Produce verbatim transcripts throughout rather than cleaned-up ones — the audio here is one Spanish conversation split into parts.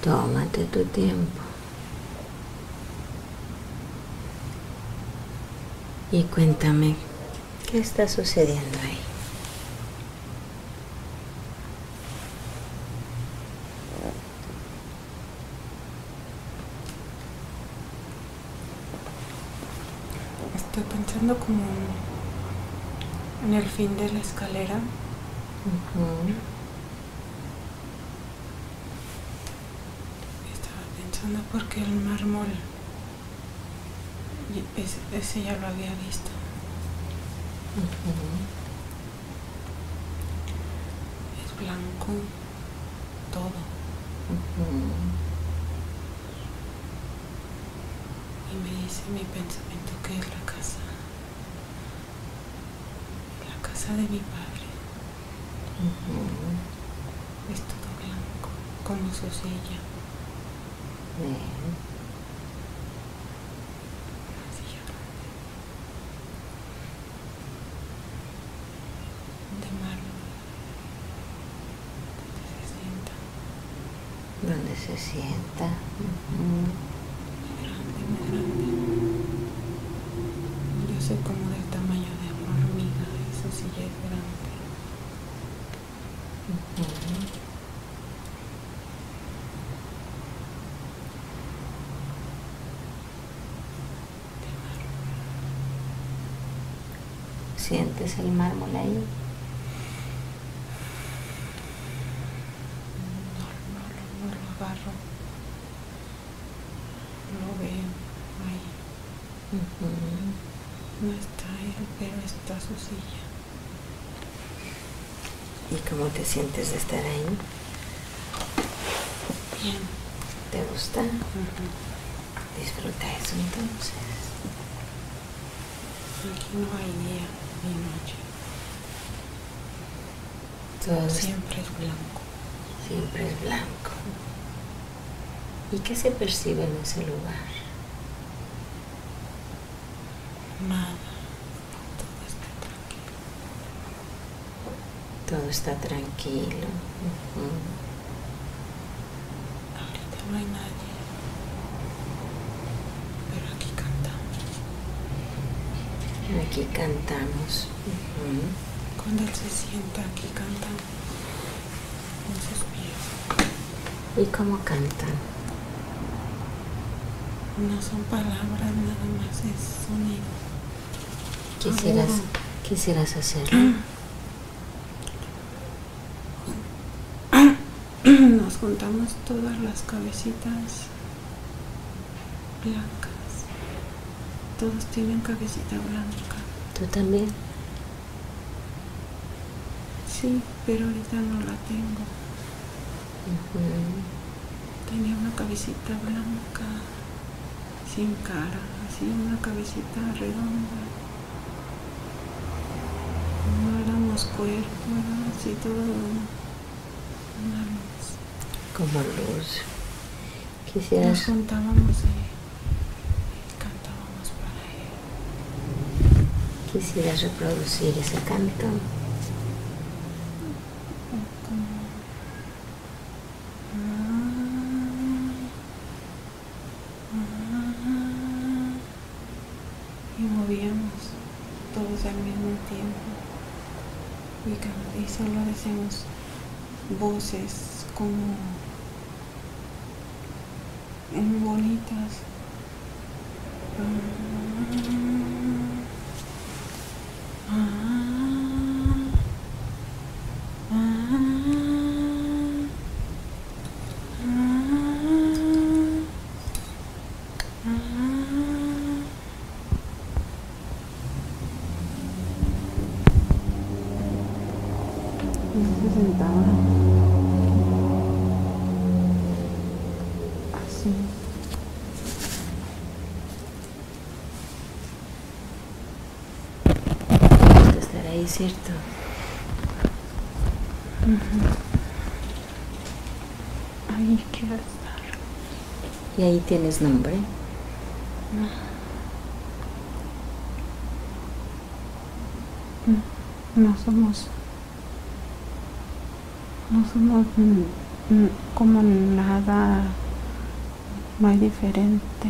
Tómate tu tiempo. Y cuéntame, ¿qué está sucediendo ahí? Estoy pensando como en el fin de la escalera. Uh-huh. Estaba pensando porque el mármol, ese, ese ya lo había visto. Uh-huh. Es blanco todo. Uh-huh. Y me dice mi pensamiento que es la casa. La casa de mi padre. Uh-huh. Es todo blanco, como su silla. Bien. Una silla grande. De mármol. Donde se sienta. ¿Dónde se sienta? Uh-huh. Muy grande, muy grande. Yo sé como del tamaño de una hormiga. Esa silla es grande. Uh-huh. ¿Sientes el mármol ahí? No, no, no, no lo agarro. Lo veo ahí. Uh-huh. No está él, pero está su silla. ¿Y cómo te sientes de estar ahí? Bien. ¿Te gusta? Uh-huh. Disfruta eso entonces. Aquí no hay día ni noche. Todo siempre es blanco. Siempre es blanco. ¿Y qué se percibe en ese lugar? Nada. Todo está tranquilo. Todo está tranquilo. Uh-huh. Ahorita no hay nadie. Pero aquí cantamos. Aquí cantamos. Uh-huh. Cuando él se sienta, aquí cantamos. En sus pies. ¿Y cómo cantan? No son palabras, nada más es sonido. Quisieras, quisieras hacerlo. Nos juntamos todas las cabecitas blancas. Todos tienen cabecita blanca. ¿Tú también? Sí, pero ahorita no la tengo. Uh-huh. Tenía una cabecita blanca, sin cara, así una cabecita redonda. No éramos cuerpo, era así todo una luz. Como luz. Nos Quisieras, juntábamos y cantábamos para él. quisieras reproducir ese canto. Como y movíamos todos al mismo tiempo y, can- y solo decíamos voces como muy bonitas. Se sentaba así. Vas a estar ahí, ¿cierto? Uh-huh. Ahí quiero estar. ¿Y ahí tienes nombre? No, no somos, no somos como nada, no hay diferentes.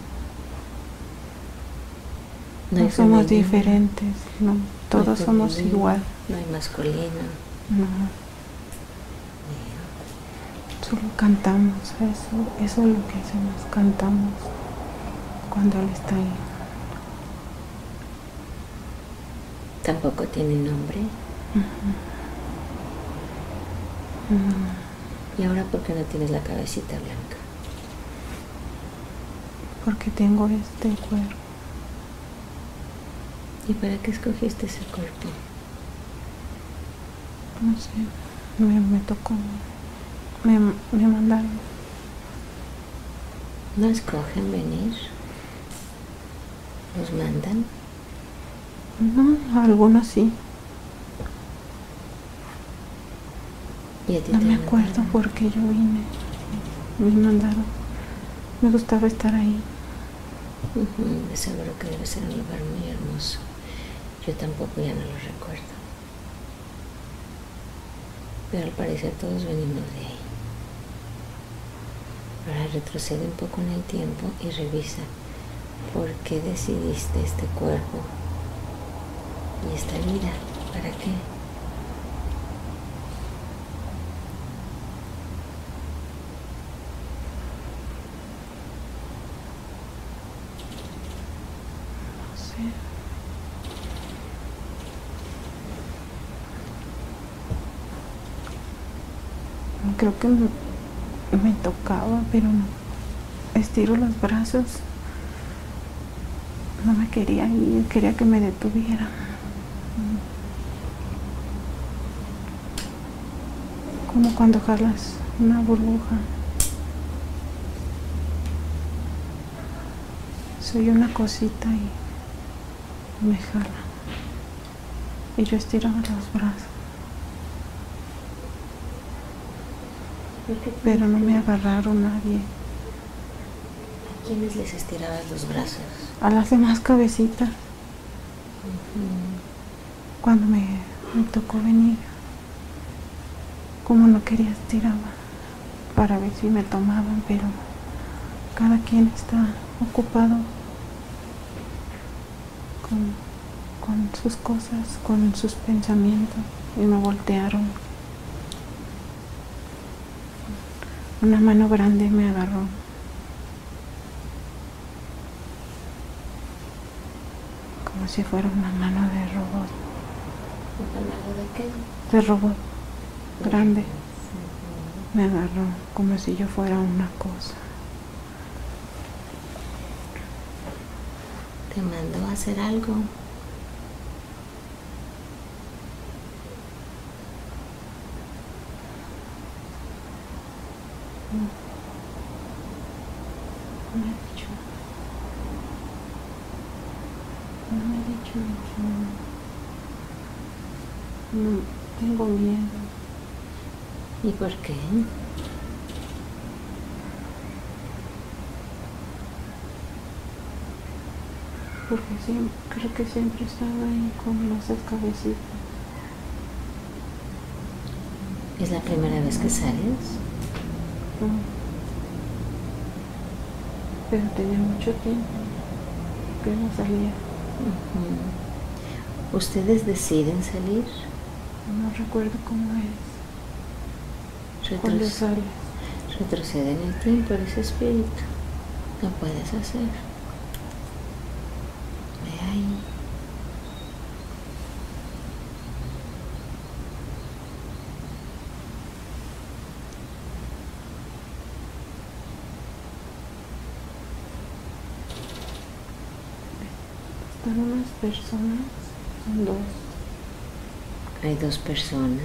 No, hay No somos femenino, diferentes, no, todos no hay somos femenino, igual. No hay masculino. No. Solo cantamos, eso, eso es lo que hacemos, cantamos cuando Él está ahí. Tampoco tiene nombre. Uh-huh. No. ¿Y ahora por qué no tienes la cabecita blanca? Porque tengo este cuerpo. ¿Y para qué escogiste ese cuerpo? No sé, me, me tocó, me, me mandaron. ¿No escogen venir? ¿Los mandan? No, algunos sí. ¿Y a ti No te me acuerdo mandaron? por qué yo vine. Me mandaron. Me gustaba estar ahí. Uh-huh. De seguro que debe ser un lugar muy hermoso. Yo tampoco ya no lo recuerdo. Pero al parecer todos venimos de ahí. Ahora retrocede un poco en el tiempo y revisa por qué decidiste este cuerpo y esta vida. ¿Para qué? No sé. Creo que me, me tocaba, pero no. Estiro los brazos. No me quería ir, quería que me detuviera. Como cuando jalas una burbuja. Soy una cosita y me jala. Y yo estiraba los brazos. Pero no me agarraron nadie. ¿A quiénes les estirabas los brazos? A las demás cabecitas. Uh-huh. Cuando me, me tocó venir, como no quería estiraba para ver si me tomaban, pero cada quien está ocupado con, con sus cosas, con sus pensamientos, y me voltearon. Una mano grande me agarró. Como si fuera una mano de robot. ¿Una mano de qué? De robot. Grande. Uh-huh. Me agarró como si yo fuera una cosa. ¿Te mandó a hacer algo? No. No me ha dicho. No me ha dicho mucho. No, tengo miedo. ¿Y por qué? Porque siempre, creo que siempre estaba ahí con esas cabecitas. ¿Es la primera vez que sales? No. Pero tenía mucho tiempo que no salía. Uh-huh. ¿Ustedes deciden salir? No recuerdo cómo es. Retro- Cuando sales. Retrocede en el tiempo, eres espíritu. Lo puedes hacer. Ve ahí. Están unas personas, son dos. Hay dos personas.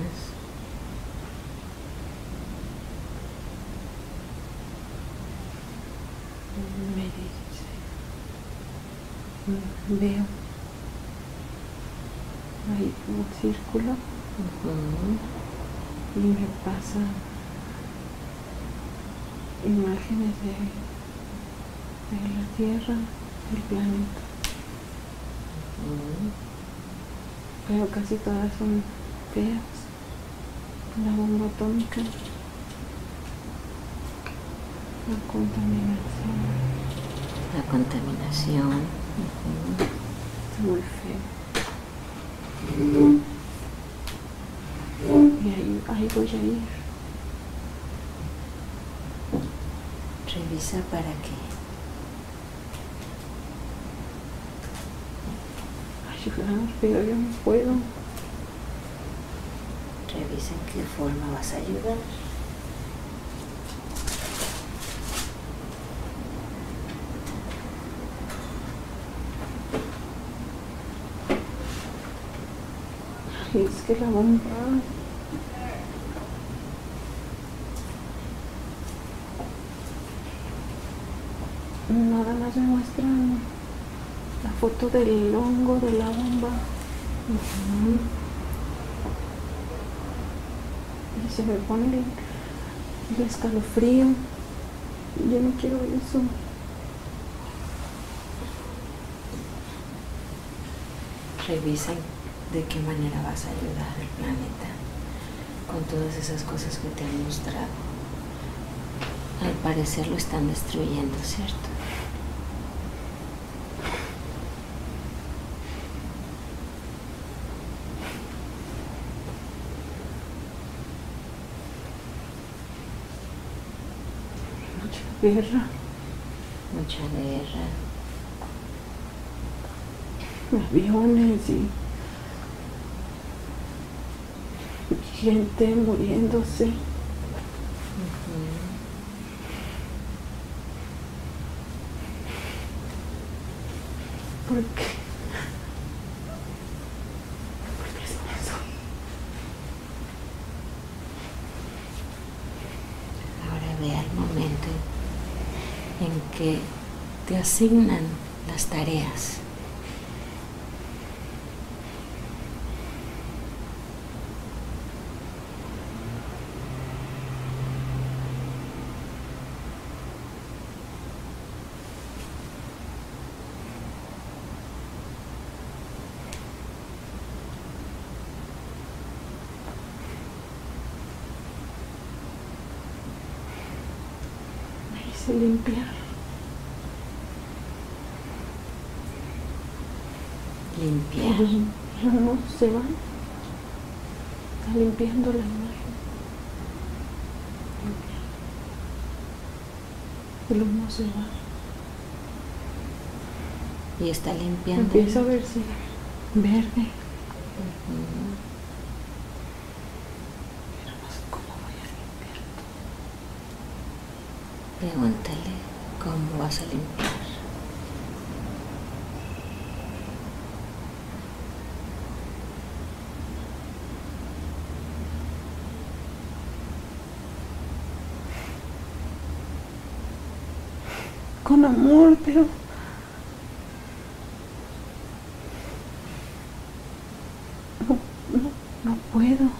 Me dice, veo ahí un círculo. Uh-huh. Y me pasa imágenes de, de la Tierra, del planeta. Uh-huh. Pero casi todas son feas. La bomba atómica. La contaminación. La contaminación. Uh-huh. Está muy feo. Y ahí, ahí voy a ir. Revisa para qué. Ayudar, pero yo no puedo. Revisa en qué forma vas a ayudar. Ay, es que la bomba... Nada más me muestran la foto del hongo de la bomba. Uh-huh. Y se me pone el, el escalofrío. Yo no quiero eso. Revisa de qué manera vas a ayudar al planeta con todas esas cosas que te han mostrado. Al parecer lo están destruyendo, ¿cierto? Guerra. Mucha guerra. Aviones y gente muriéndose. Uh-huh. ¿Por qué? ¿Por qué es eso? Ahora ve al momento en que te asignan las tareas. Se limpia. Limpiar. Los humos se van. Está limpiando la imagen. Limpia. El humo se va. Y está limpiando. Empieza a verse verde. Uh-huh. Pero no sé cómo voy a limpiar todo. Pregúntale cómo vas a limpiar. Con amor, pero no, no, no puedo.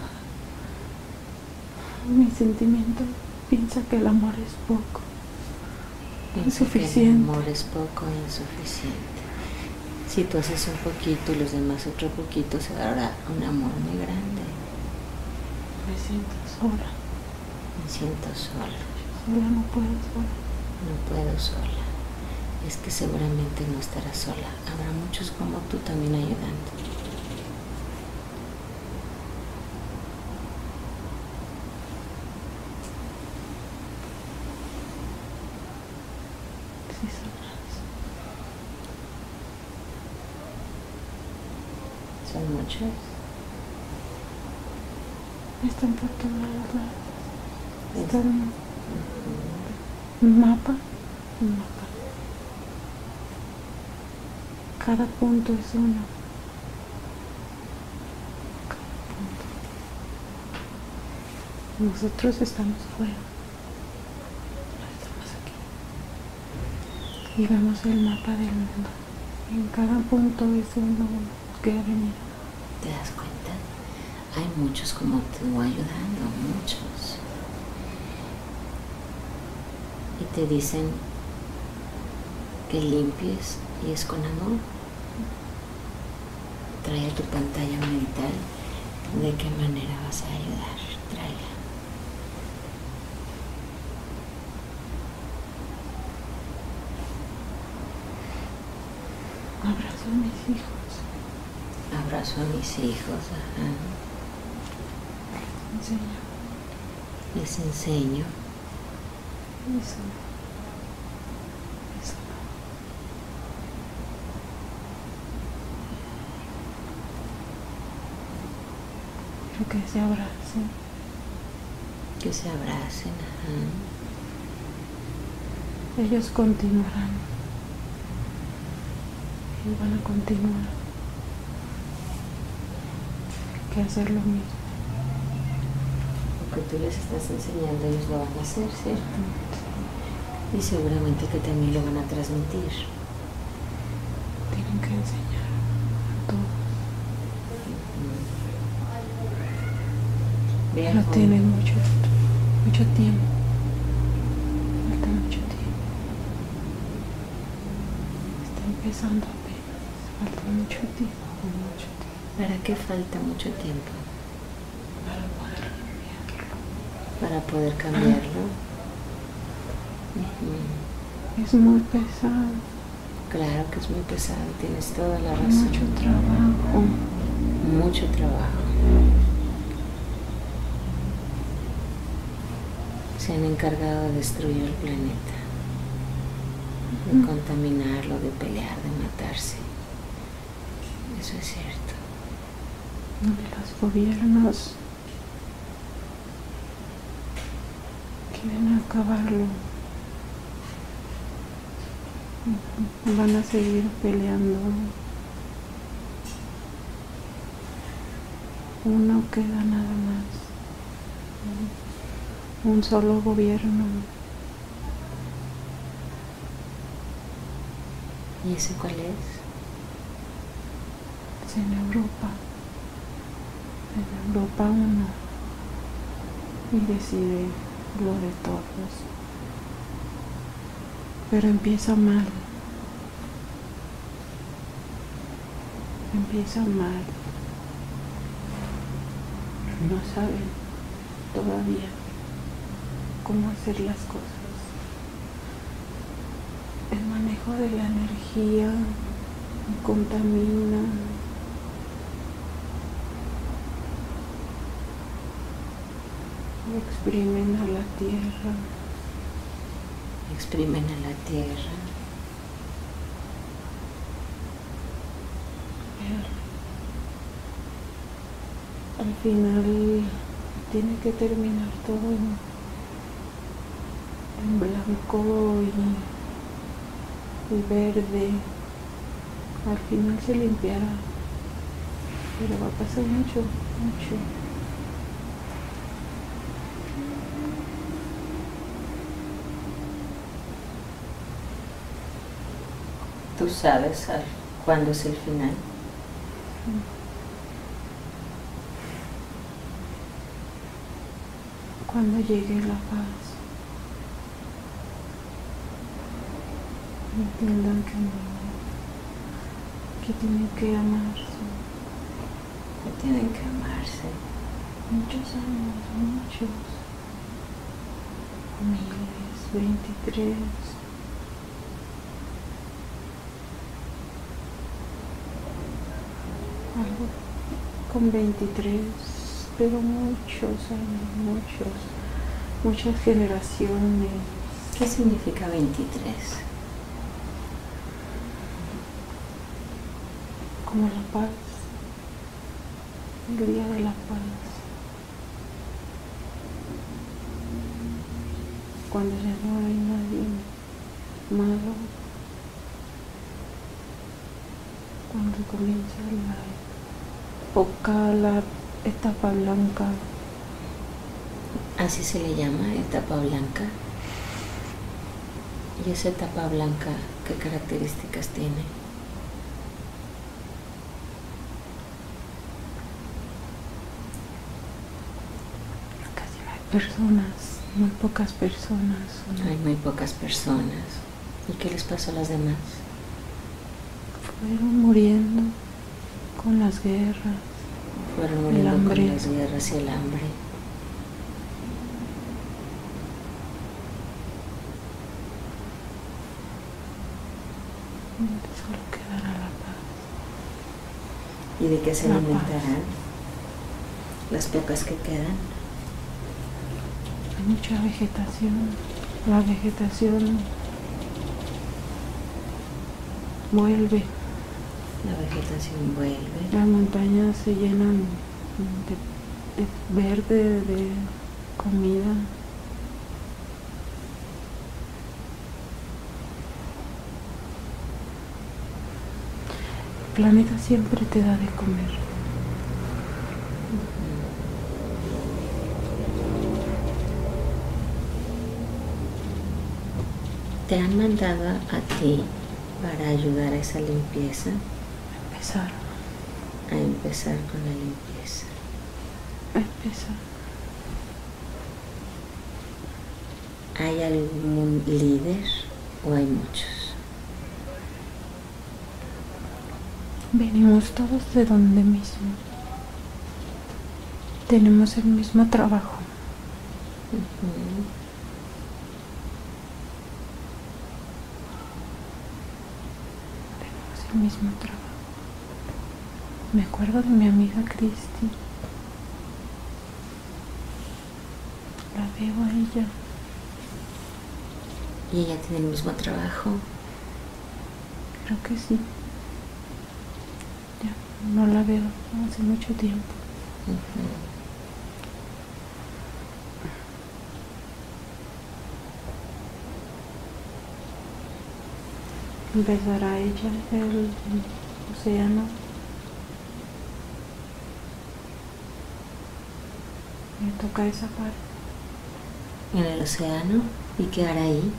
Mi sentimiento piensa que el amor es poco. Piensa Insuficiente. que el amor es poco e insuficiente. Si tú haces un poquito y los demás otro poquito, se dará un amor muy grande. Me siento sola. Me siento sola. Sola no puedo sola. No puedo sola. Es que seguramente no estarás sola. Habrá muchos como tú también ayudando. Sí, solas. Son muchos. Están por todos lados. Están Uh-huh. un mapa. Un mapa. Cada punto es uno. Cada punto. Nosotros estamos fuera. Estamos aquí. Y vemos el mapa del mundo. En cada punto es uno que ha venido. ¿Te das cuenta? Hay muchos como tú ayudando, muchos. Y te dicen que limpies y es con amor. Trae a tu pantalla mental de qué manera vas a ayudar. Tráela. Abrazo a mis hijos. Abrazo a mis hijos. Ajá. Enseño. Les enseño. Eso. Eso. Quiero que se abracen. Que se abracen. Ajá. Ellos continuarán. Y van a continuar. Hay que hacer lo mismo. Lo que tú les estás enseñando, ellos lo van a hacer, ¿cierto? Y seguramente que también lo van a transmitir. Tienen que enseñar a todos. Vean No cómo- tienen mucho, mucho tiempo. Falta mucho tiempo. Está empezando apenas. Falta mucho tiempo. Mucho tiempo. ¿Para qué falta mucho tiempo? Para poder cambiarlo. Para poder cambiarlo. Ujú. Es muy pesado. Claro que es muy pesado, tienes toda la razón. Mucho trabajo. Mucho trabajo. Se han encargado de destruir el planeta, de Ujú. contaminarlo, de pelear, de matarse. Eso es cierto. Los gobiernos quieren acabarlo. Van a seguir peleando. No queda nada más. Un solo gobierno. ¿Y ese cuál es? Es en Europa. En Europa uno. Y decide lo de todos. Pero empieza mal. Empieza mal. No saben todavía cómo hacer las cosas. El manejo de la energía contamina. Exprimen a la tierra. Exprimen a la tierra. Al final tiene que terminar todo en, en blanco y, y verde. Al final se limpiará, pero va a pasar mucho, mucho. ¿Tú sabes al- cuándo es el final? Cuando llegue la paz, entiendan que no, que tienen que amarse. Que tienen que amarse. Muchos años, muchos. Miles, veintitrés. Algo con veintitrés, pero muchos años, muchos, muchas generaciones. ¿Qué significa veintitrés? Como la paz, el día de la paz. Cuando ya no hay nadie malo, cuando comienza la época, la etapa blanca. Así se le llama, etapa blanca. ¿Y esa etapa blanca qué características tiene? Casi no hay personas, muy pocas personas. Hay muy pocas personas. ¿Y qué les pasó a las demás? Fueron muriendo con las guerras. Fueron muriendo hambre. con las guerras y el hambre. Solo quedará la paz. ¿Y de qué se La alimentarán? Las pocas que quedan. Hay mucha vegetación. La vegetación vuelve. La vegetación vuelve. Las montañas se llenan de, de verde, de comida. El planeta siempre te da de comer. ¿Te han mandado a ti para ayudar a esa limpieza? Empezar. A empezar con la limpieza. A empezar. ¿Hay algún líder o hay muchos? Venimos todos de donde mismo. Tenemos el mismo trabajo. Uh-huh. Tenemos el mismo trabajo. Me acuerdo de mi amiga Cristi. La veo a ella. ¿Y ella tiene el mismo trabajo? Creo que sí. Ya no la veo hace mucho tiempo. Uh-huh. Empezará ella el océano. Me toca esa parte. En el océano. ¿Y qué hará ahí?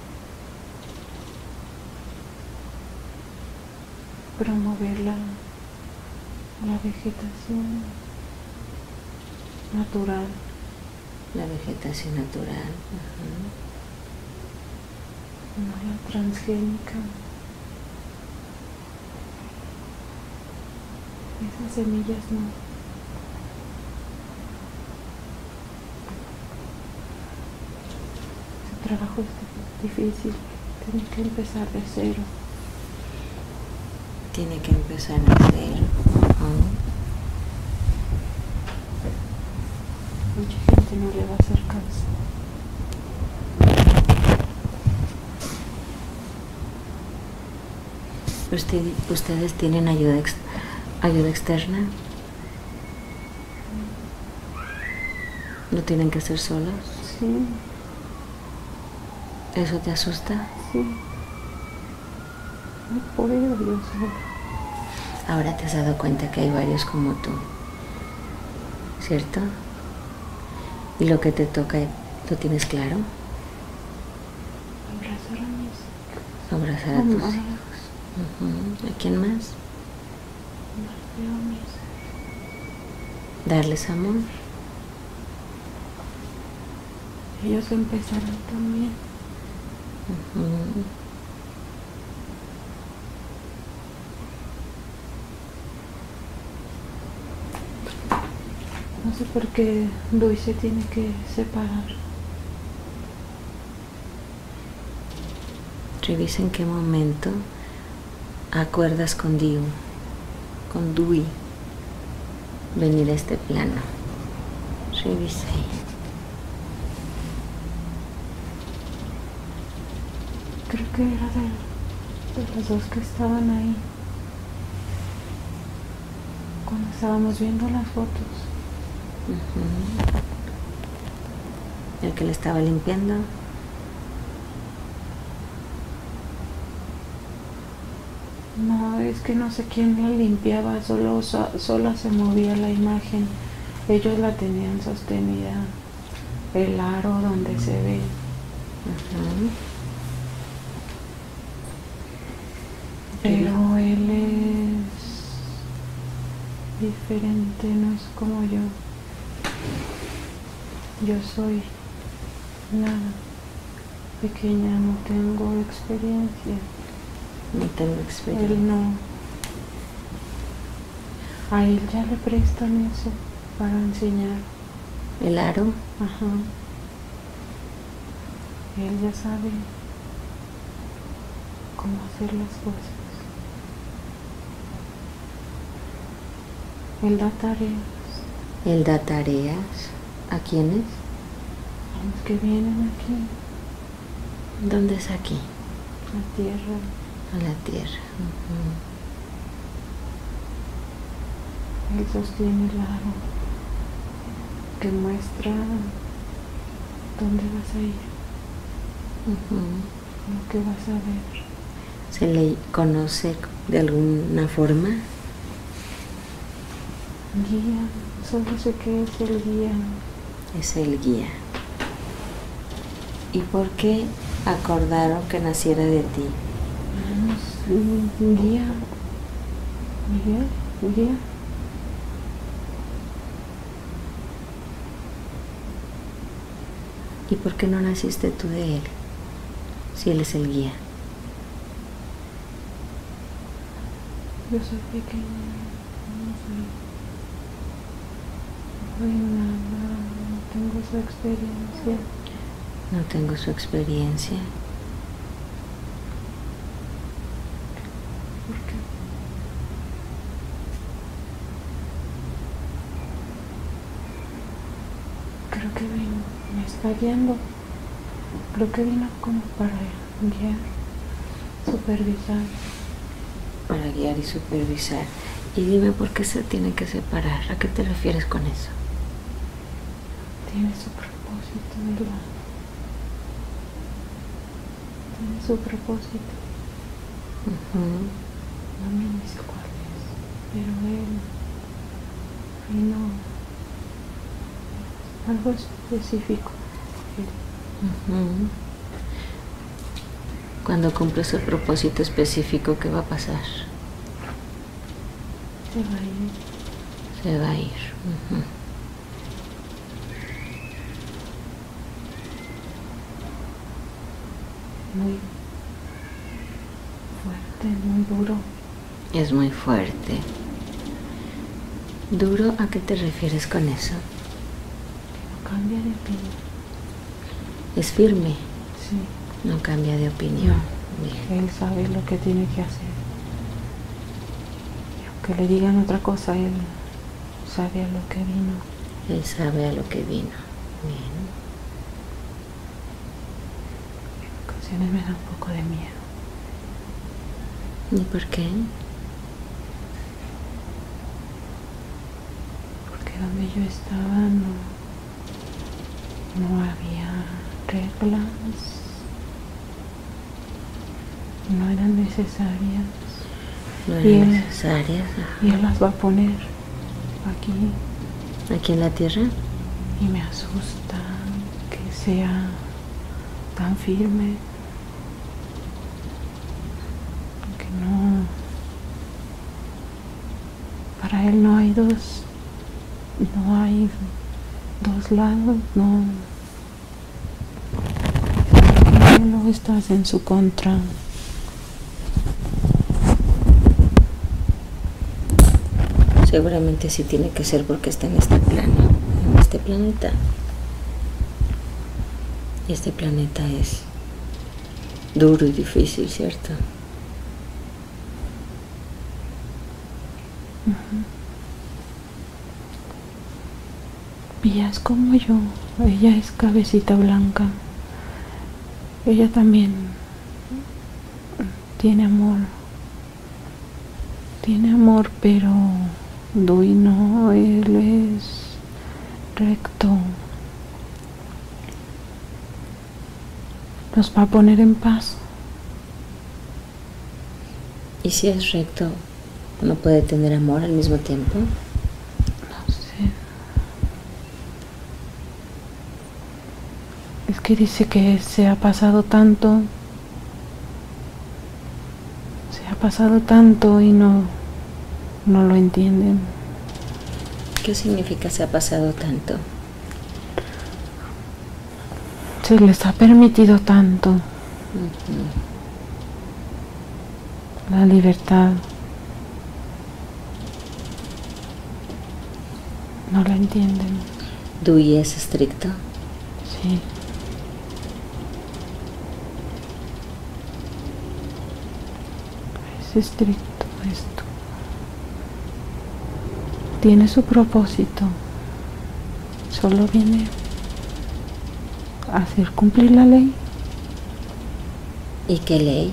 Promover la, la vegetación natural. La vegetación natural. Uh-huh. No la transgénica. Esas semillas no. Ese trabajo es difícil. Tiene que empezar de cero. Tiene que empezar de cero. Uh-huh. Mucha gente no le va a hacer caso. ¿Usted, ¿Ustedes tienen ayuda, ex, ayuda externa? ¿Lo tienen que hacer solos? Sí. ¿Eso te asusta? Sí. No puedo yo sola. Ahora te has dado cuenta que hay varios como tú, ¿cierto? ¿Y lo que te toca, lo tienes claro? Abrazar a mis hijos. Abrazar a tus Amar. hijos. Uh-huh. ¿A quién más? Darles amor. Ellos empezaron también. Uh-huh. No sé por qué Luis se tiene que separar. Revisa en qué momento acuerdas con Dios, con Dui, venir a este plano. Revisa ahí. Creo que era de, de los dos que estaban ahí cuando estábamos viendo las fotos. Uh-huh. El que le estaba limpiando. No, es que no sé quién la limpiaba, solo so, sola se movía la imagen. Ellos la tenían sostenida, el aro donde se ve. Uh-huh. Pero él es diferente, no es como yo. Yo soy nada, pequeña, no tengo experiencia. No tengo experiencia. Él no. A él ya le prestan eso para enseñar. El aro. Ajá. Él ya sabe cómo hacer las cosas. Él da tareas. Él da tareas. ¿A quiénes? A los que vienen aquí. ¿Dónde es aquí? La tierra. A la tierra. Uh-huh. Él sostiene el aro que muestra dónde vas a ir, uh-huh. lo que vas a ver. ¿Se le conoce de alguna forma? Guía, solo sé que es el guía. Es el guía. ¿Y por qué acordaron que naciera de ti? Guía. Miguel, guía. ¿Y por qué no naciste tú de él? Si él es el guía. Yo soy pequeña, no soy, no soy nada, no tengo su experiencia. No tengo su experiencia. ¿Por qué? Creo que vino, me está guiando. Creo que vino como para guiar, supervisar. Para guiar y supervisar. Y dime por qué se tienen que separar. ¿A qué te refieres con eso? Tiene su propósito, ¿verdad? Tiene su propósito. Uh-huh. No me dice cuál es, pero él vino algo específico. Uh-huh. Cuando cumples el propósito específico, ¿qué va a pasar? Se va a ir. Se va a ir. Uh-huh. Muy fuerte, muy duro. Es muy fuerte. ¿Duro? ¿A qué te refieres con eso? No cambia de opinión. Es firme. Sí. No cambia de opinión. No. Bien. Él sabe lo que tiene que hacer. Y aunque le digan otra cosa, él sabe a lo que vino. Él sabe a lo que vino. Bien. En ocasiones me da un poco de miedo. ¿Y por qué? Porque donde yo estaba no, no había reglas. No eran necesarias. No Y eran él- necesarias. Y él las va a poner aquí. Aquí en la tierra. Y me asusta que sea tan firme. Que no. Para él no hay dos. No hay dos lados. No. No estás en su contra. Seguramente sí tiene que ser porque está en este plano, en este planeta. Y este planeta es duro y difícil, ¿cierto? Ella es como yo. Ella es cabecita blanca. Ella también tiene amor. Tiene amor, pero Dui no, él es recto. Nos va a poner en paz. Y si es recto, ¿no puede tener amor al mismo tiempo? No sé. Es que dice que se ha pasado tanto. Se ha pasado tanto y no, no lo entienden. ¿Qué significa se ha pasado tanto? Se les ha permitido tanto. Uh-huh. La libertad. No la entienden. ¿Dui es estricto? Sí. Es estricto esto. tiene su propósito. Solo viene a hacer cumplir la ley. ¿Y qué ley?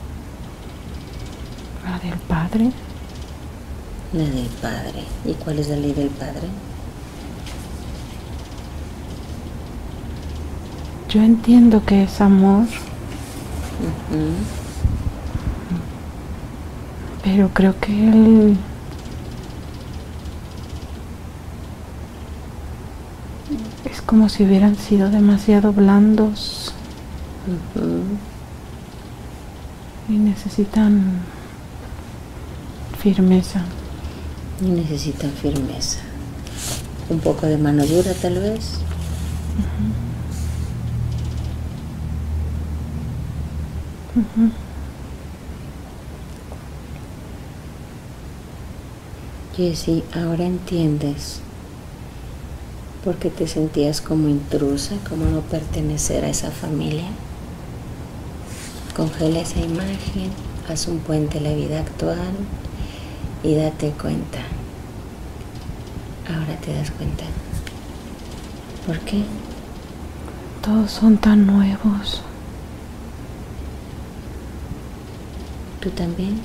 La del Padre. La del Padre. ¿Y cuál es la ley del Padre? Yo entiendo que es amor, Uh-huh. pero creo que él es como si hubieran sido demasiado blandos Uh-huh. y necesitan firmeza. Y necesitan firmeza. Un poco de mano dura, tal vez. Uh-huh. Jessie, ahora entiendes por qué te sentías como intrusa, como no pertenecer a esa familia. Congela esa imagen, haz un puente a la vida actual y date cuenta. Ahora te das cuenta. ¿Por qué? Todos son tan nuevos. ¿Tú también?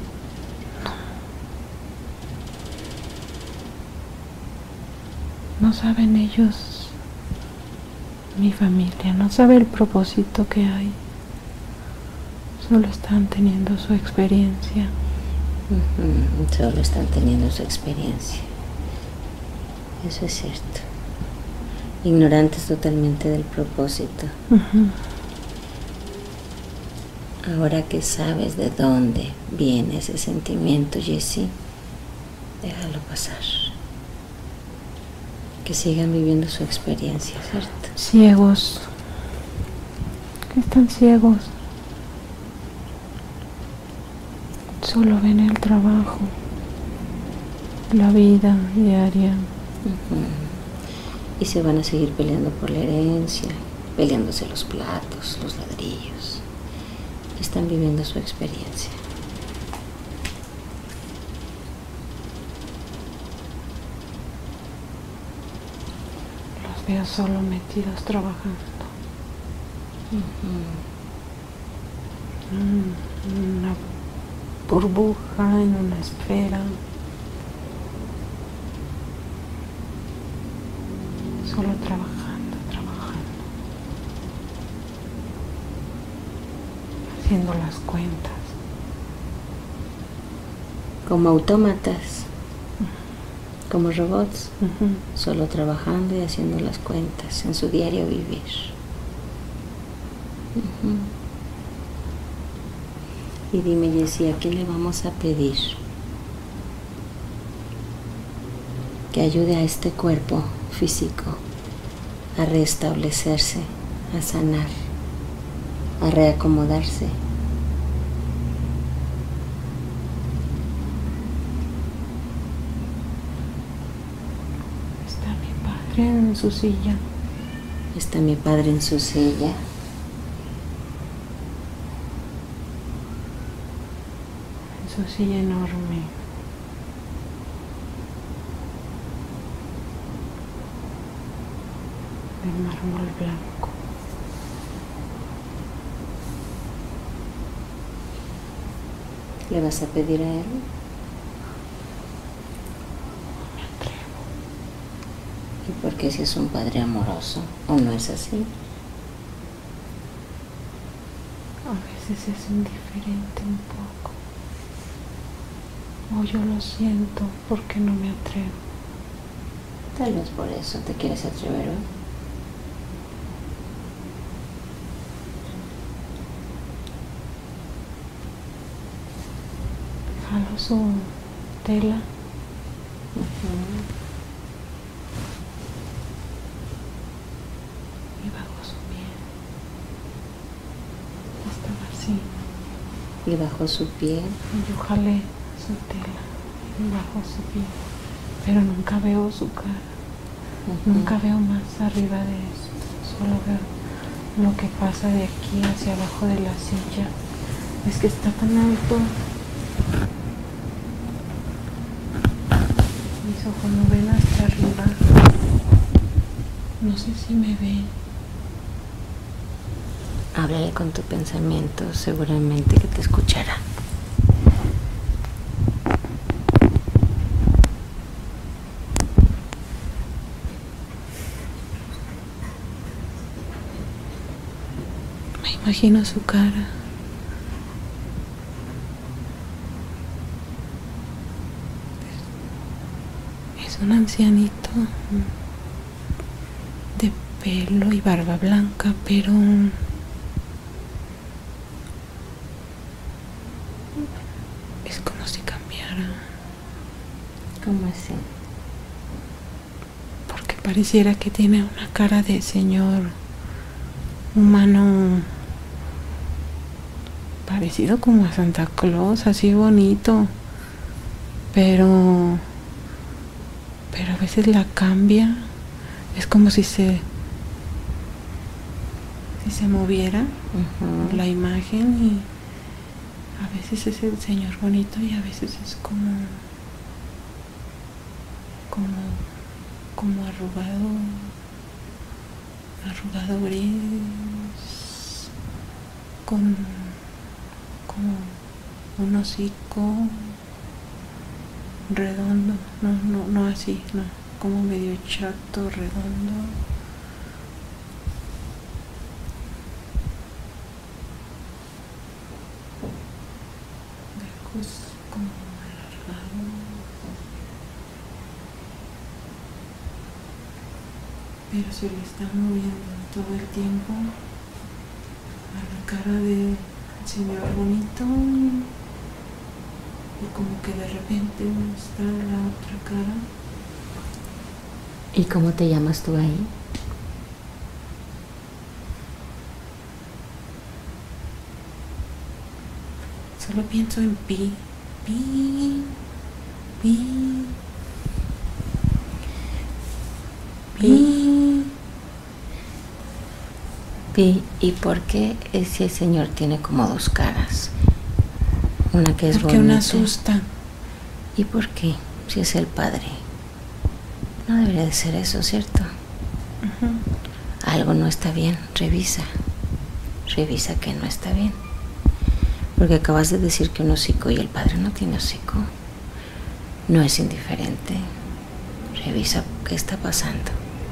No saben ellos, mi familia, no sabe el propósito que hay. Solo están teniendo su experiencia. Uh-huh. Solo están teniendo su experiencia. Eso es cierto. Ignorantes totalmente del propósito. Uh-huh. Ahora que sabes de dónde viene ese sentimiento, Jessie, déjalo pasar. Que sigan viviendo su experiencia, ¿cierto? Ciegos. Que están ciegos. Solo ven el trabajo, la vida diaria. Uh-huh. Y se van a seguir peleando por la herencia, peleándose los platos, los ladrillos. Están viviendo su experiencia. Los veo solo metidos trabajando. Uh-huh. Mm, una burbuja en una esfera. Solo trabajando, trabajando. Haciendo las cuentas. Como autómatas, como robots, Uh-huh. solo trabajando y haciendo las cuentas en su diario vivir. Uh-huh. Y dime, Jessie, ¿a quién le vamos a pedir que ayude a este cuerpo físico a restablecerse, a sanar, a reacomodarse? Está mi padre en su silla. Está mi padre en su silla. Su silla enorme. De mármol blanco. ¿Le vas a pedir a él? Me atrevo. ¿Y por qué si es un padre amoroso? ¿O no es así? A veces es indiferente un poco. O yo lo siento porque no me atrevo. Tal vez por eso te quieres atrever hoy. Jalo su tela. Uh-huh. Y bajo su piel. Estaba así. Y bajo su piel. Y yo jalé su tela. Y bajo su piel. Pero nunca veo su cara. Uh-huh. Nunca veo más arriba de eso. Solo veo lo que pasa de aquí hacia abajo de la silla. Es que está tan alto. Mis ojos no ven hasta arriba. No sé si me ven. Háblale con tu pensamiento, seguramente que te escuchará. Me imagino su cara. Es un ancianito de pelo y barba blanca, pero es como si cambiara. ¿Cómo así? Porque pareciera que tiene una cara de señor humano, parecido como a Santa Claus, así bonito, pero pero a veces la cambia. Es como si se si se moviera uh-huh. la imagen, y a veces es el señor bonito y a veces es como como como arrugado arrugado gris, con como un hocico redondo, no, no, no así, no, como medio chato, redondo. De ojos como alargados. Pero se le está moviendo todo el tiempo a la cara del señor bonito. Y como que de repente está la otra cara. ¿Y cómo te llamas tú ahí? Solo pienso en Pi, Pi, Pi, Pi. Pi, ¿y por qué ese señor tiene como dos caras? Una que es Porque bonita. una asusta. ¿Y por qué? Si es el padre. No debería de ser eso, ¿cierto? Uh-huh. Algo no está bien. Revisa. Revisa que no está bien. Porque acabas de decir que un hocico y el padre no tiene hocico. No es indiferente. Revisa qué está pasando.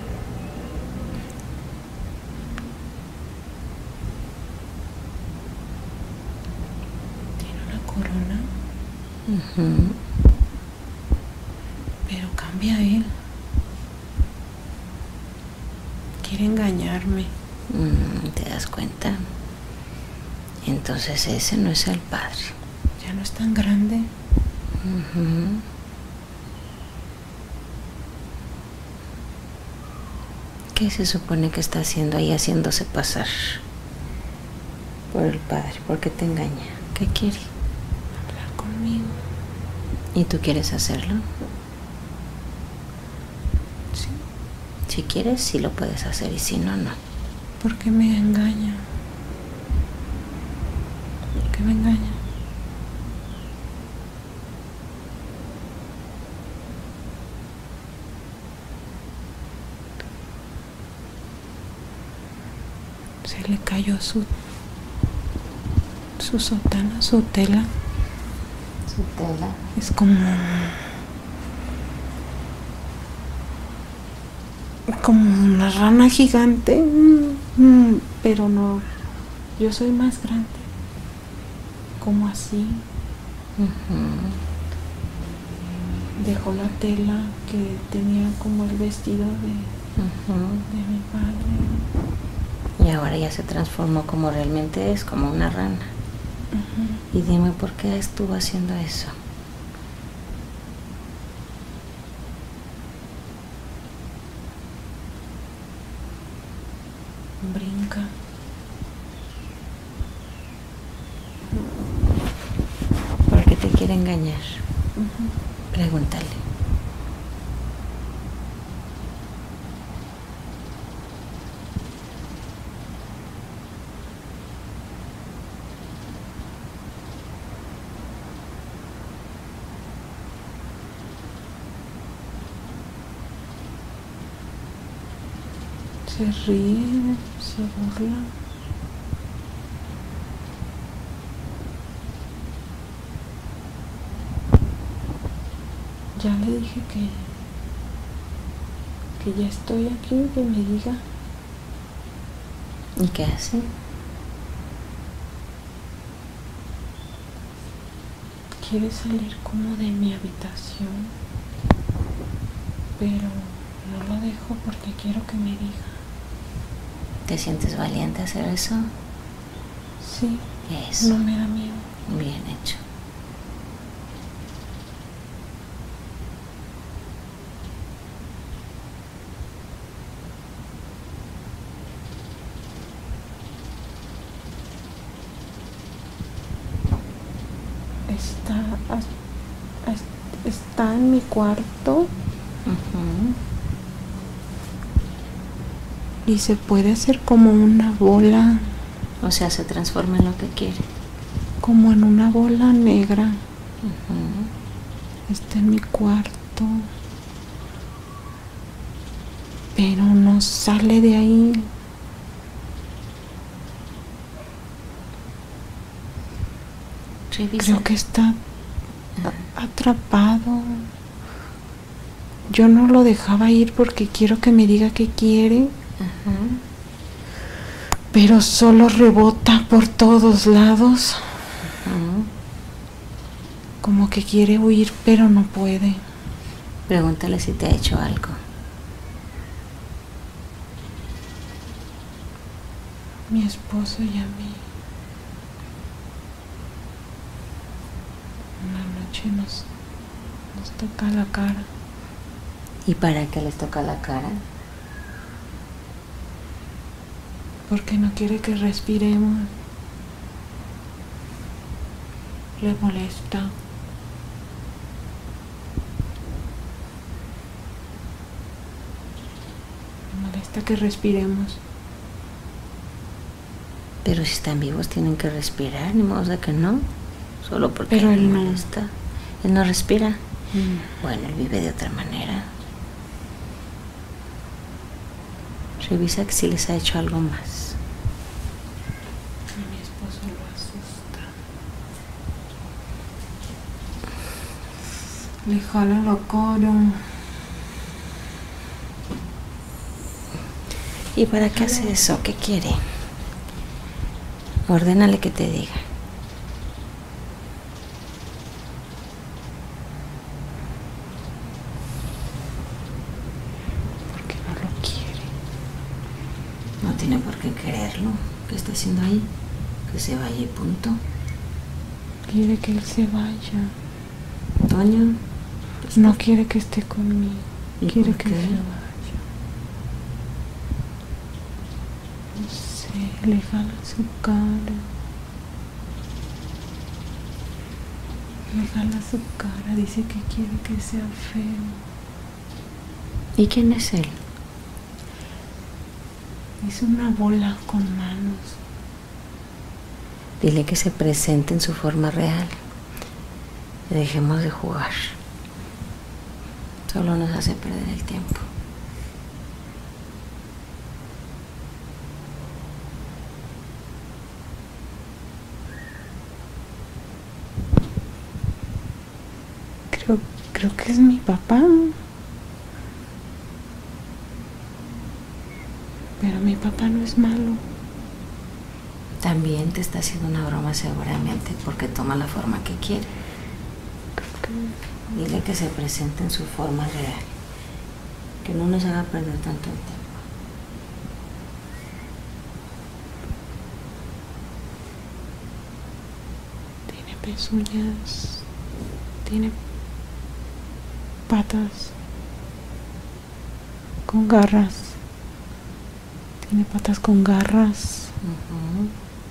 Corona. Uh-huh. Pero cambia él. Quiere engañarme. Mm, ¿te das cuenta? Entonces ese no es el padre. Ya no es tan grande. Uh-huh. ¿Qué se supone que está haciendo ahí, haciéndose pasar por el padre? ¿Por qué te engaña? ¿Qué quiere? Conmigo. ¿Y tú quieres hacerlo? Sí. Si quieres, sí lo puedes hacer, y si no, no. ¿Por qué me engaña? ¿Por qué me engaña? Se le cayó su su sotana, su tela. Su tela. Es como como una rana gigante, mm, pero no, yo soy más grande, como así. Uh-huh. Dejó la tela que tenía como el vestido de, uh-huh. de mi padre. Y ahora ya se transformó como realmente es, como una rana. Uh-huh. Y dime por qué estuvo haciendo eso. Brinca. ¿Por qué te quiere engañar? Uh-huh. Pregúntale. Se ríe, se burla. Ya le dije que que ya estoy aquí, que me diga. ¿Y qué hace? Quiere salir como de mi habitación, pero no lo dejo porque quiero que me diga. ¿Te sientes valiente a hacer eso? Sí, Eso. no me da miedo. Bien hecho. Está, está en mi cuarto. Uh-huh. Y se puede hacer como una bola. O sea, se transforma en lo que quiere. Como en una bola negra. Uh-huh. Está en mi cuarto. Pero no sale de ahí. Revisa. Creo que está atrapado. Yo no lo dejaba ir porque quiero que me diga qué quiere. Uh-huh. Pero solo rebota por todos lados. Uh-huh. Como que quiere huir, pero no puede. Pregúntale si te ha hecho algo. Mi esposo y a mí. Una noche nos, nos toca la cara. ¿Y para qué les toca la cara? Porque no quiere que respiremos. Le molesta. Le molesta que respiremos. Pero si están vivos tienen que respirar, ni modo de que no. Solo porque Pero él no. molesta. Él no respira. Mm. Bueno, él vive de otra manera. Revisa que si les ha hecho algo más. Mi esposo lo asusta. Le jala la cara. ¿Y para qué hace eso? ¿Qué quiere? Ordénale que te diga. Porque no lo quiere. No tiene por qué quererlo. ¿Qué está haciendo ahí? Que se vaya y punto. Quiere que él se vaya. Toño. No quiere que esté conmigo. ¿Y Quiere por que qué? se vaya. No sé, le jala su cara. Le jala su cara. Dice que quiere que sea feo. ¿Y quién es él? Es una bola con manos. Dile que se presente en su forma real. Y dejemos de jugar. Solo nos hace perder el tiempo. Creo, creo que es mi papá. Pero mi papá no es malo. También te está haciendo una broma seguramente porque toma la forma que quiere. Dile que se presente en su forma real. Que no nos haga perder tanto el tiempo. Tiene pezuñas. Tiene patas con garras. Tiene patas con garras. Uh-huh.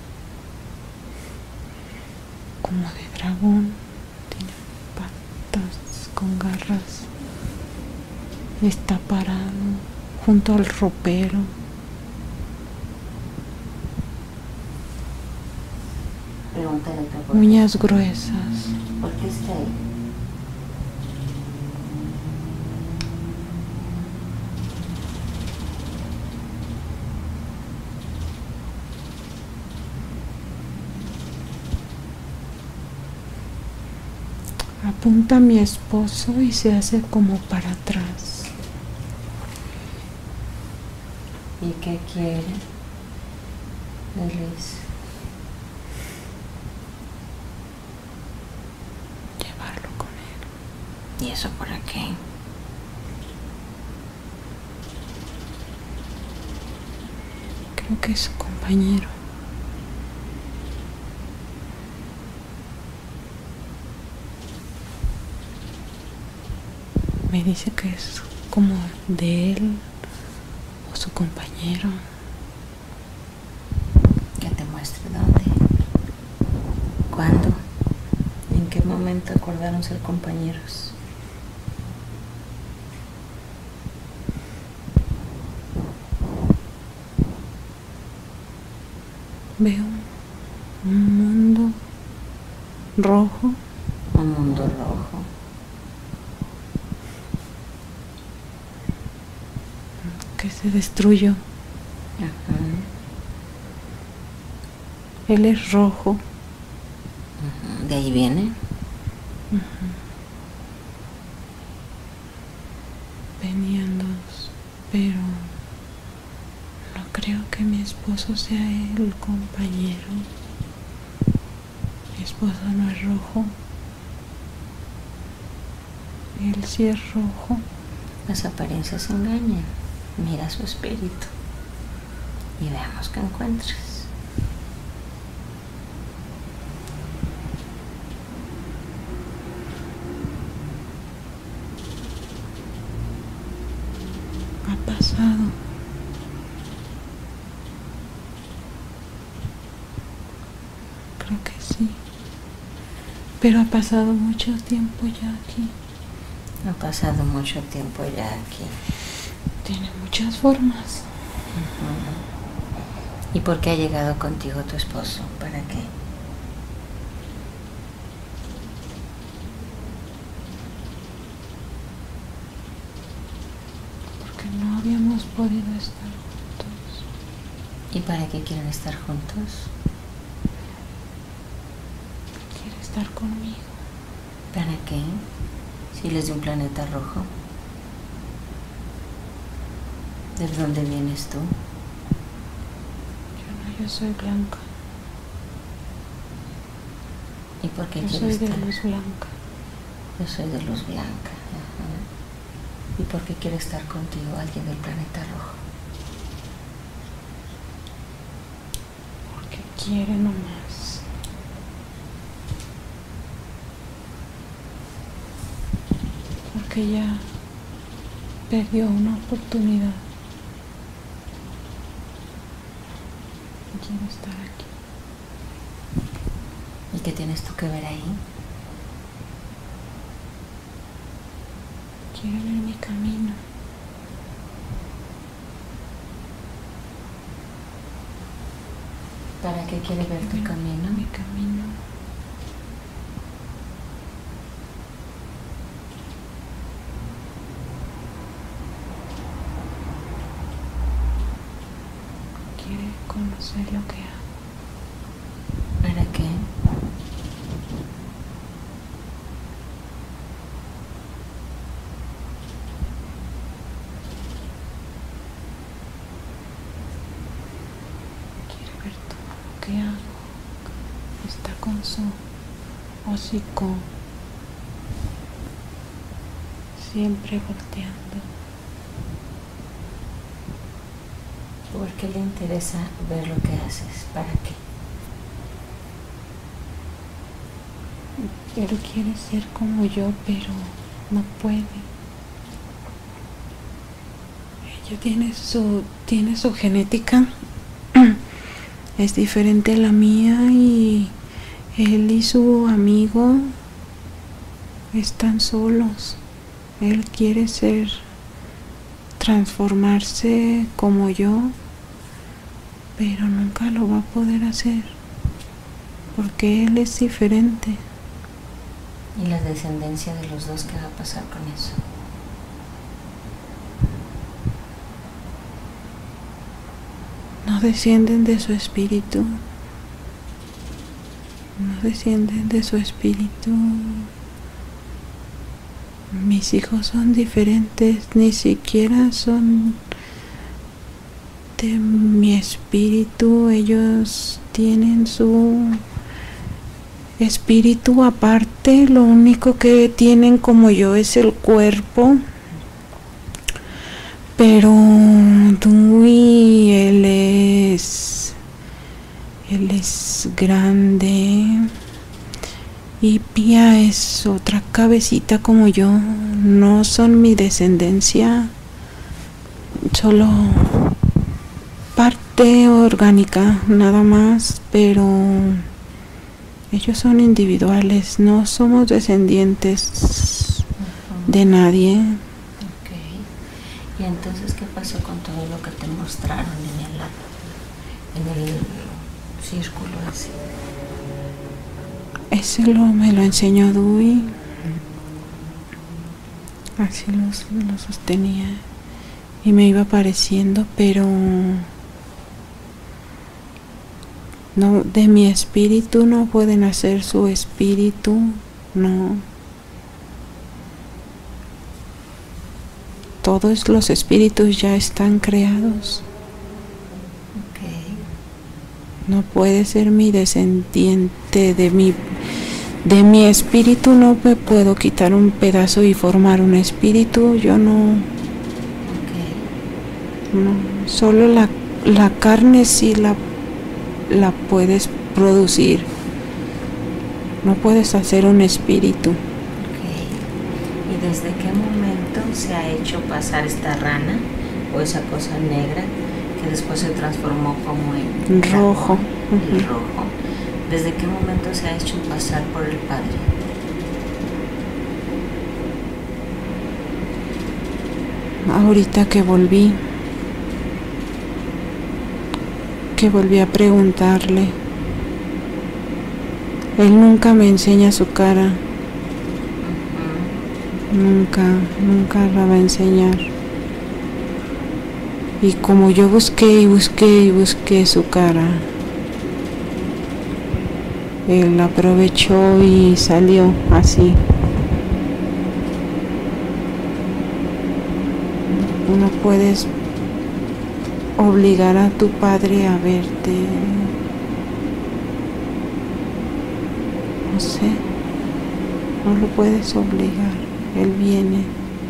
Como de dragón. Tiene patas con garras. Está parado junto al ropero. Pregúntale tú por qué. Uñas gruesas. ¿Por qué está ahí? Apunta a mi esposo y se hace como para atrás. ¿Y qué quiere, Liz? Llevarlo con él. ¿Y eso para qué? Creo que es su compañero. Me dice que es como de él o su compañero. Que te muestre dónde, cuándo, en qué momento acordaron ser compañeros. Veo un mundo rojo. Un mundo rojo. Que se destruyó. Ajá. Él es rojo. Ajá. ¿De ahí viene? Uh-huh. Venían dos, pero no creo que mi esposo sea el compañero. Mi esposo no es rojo. Él sí es rojo. Las apariencias engañan. Mira su espíritu y veamos qué encuentres. Ha pasado. Creo que sí. Pero ha pasado mucho tiempo ya aquí. Ha pasado mucho tiempo ya aquí. Tiene muchas formas. Uh-huh. ¿Y por qué ha llegado contigo tu esposo? ¿Para qué? Porque no habíamos podido estar juntos. ¿Y para qué quieren estar juntos? Quiere estar conmigo. ¿Para qué? Si él es de un planeta rojo. ¿De dónde vienes tú? Yo no, yo soy blanca. ¿Y por qué yo quieres soy de estar? luz blanca. Yo soy de luz blanca. Ajá. ¿Y por qué quiere estar contigo alguien del planeta rojo? Porque quiere nomás. Porque ya perdió una oportunidad. Quiero estar aquí. ¿Y qué tienes tú que ver ahí? Quiero ver mi camino. ¿Para qué quiere ver tu camino? Mi camino. Quiere conocer lo que hago. ¿Para qué? Quiere ver todo lo que hago. Está con su hocico siempre volteando. ¿Por qué le interesa ver lo que haces? ¿Para qué? Él quiere ser como yo, pero no puede. Ella tiene su, tiene su genética, es diferente a la mía, y él y su amigo están solos. Él quiere ser, transformarse como yo, pero nunca lo va a poder hacer, porque él es diferente. ¿Y la descendencia de los dos qué va a pasar con eso? No descienden de su espíritu. No descienden de su espíritu. mis hijos son diferentes, ni siquiera son de mi espíritu, ellos tienen su espíritu aparte, lo único que tienen como yo es el cuerpo. Pero Dewey, él es, él es grande, y Pia es otra cabecita como yo, no son mi descendencia, solo parte orgánica, nada más, pero ellos son individuales, no somos descendientes de nadie. Y entonces, ¿qué pasó con todo lo que te mostraron en el, en el círculo ese? Ese lo, me lo enseñó Dewey. Así los, lo sostenía y me iba apareciendo, pero no, de mi espíritu no pueden hacer su espíritu, no. Todos los espíritus ya están creados. Okay. No puede ser mi descendiente de mi de mi espíritu, no me puedo quitar un pedazo y formar un espíritu, yo no. Okay. No, solo la, la carne sí la, la puedes producir. No puedes hacer un espíritu. Okay. ¿Y desde qué momento se ha hecho pasar esta rana o esa cosa negra que después se transformó como en rojo? El uh-huh. rojo. ¿Desde qué momento se ha hecho pasar por el Padre? Ahorita que volví, que volví a preguntarle. Él nunca me enseña su cara. Uh-huh. Nunca, nunca la va a enseñar. Y como yo busqué y busqué y busqué su cara, él aprovechó y salió así. No puedes obligar a tu padre a verte. No sé, no lo puedes obligar. Él viene.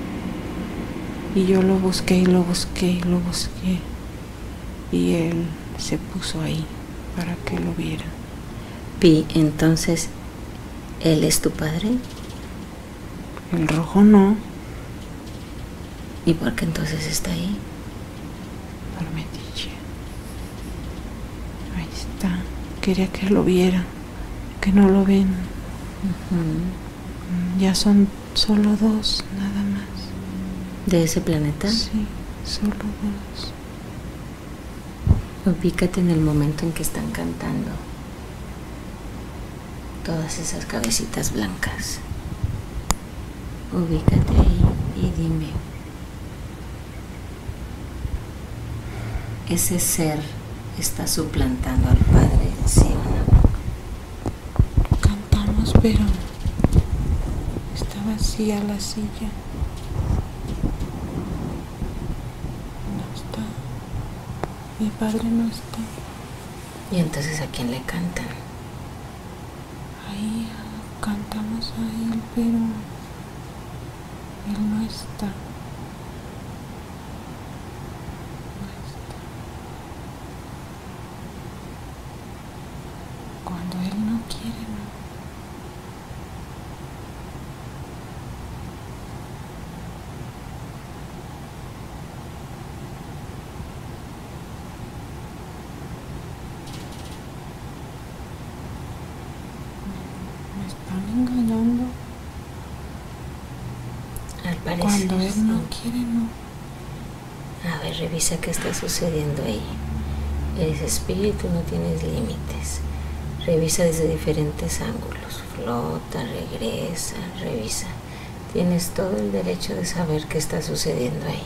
Y yo lo busqué y lo busqué y lo busqué. Y él se puso ahí para que lo viera. Pi, entonces, ¿él es tu padre? El rojo no. ¿Y por qué entonces está ahí? Por metiche. Ahí está. Quería que lo viera, que no lo ven. Uh-huh. Ya son solo dos, nada más. ¿De ese planeta? Sí, solo dos. Ubícate en el momento en que están cantando todas esas cabecitas blancas. Ubícate ahí y dime, ¿ese ser está suplantando al Padre, sí o no? Cantamos, pero está vacía la silla. No está. Mi padre no está. ¿Y entonces a quién le cantan? Ahí cantamos a él, pero él no está. No está. Cuando él no quiere, no. Me están engañando. Al parecer, cuando él no quiere, no. A ver, revisa qué está sucediendo ahí. Eres espíritu, no tienes límites. Revisa desde diferentes ángulos. Flota, regresa, revisa. Tienes todo el derecho de saber qué está sucediendo ahí.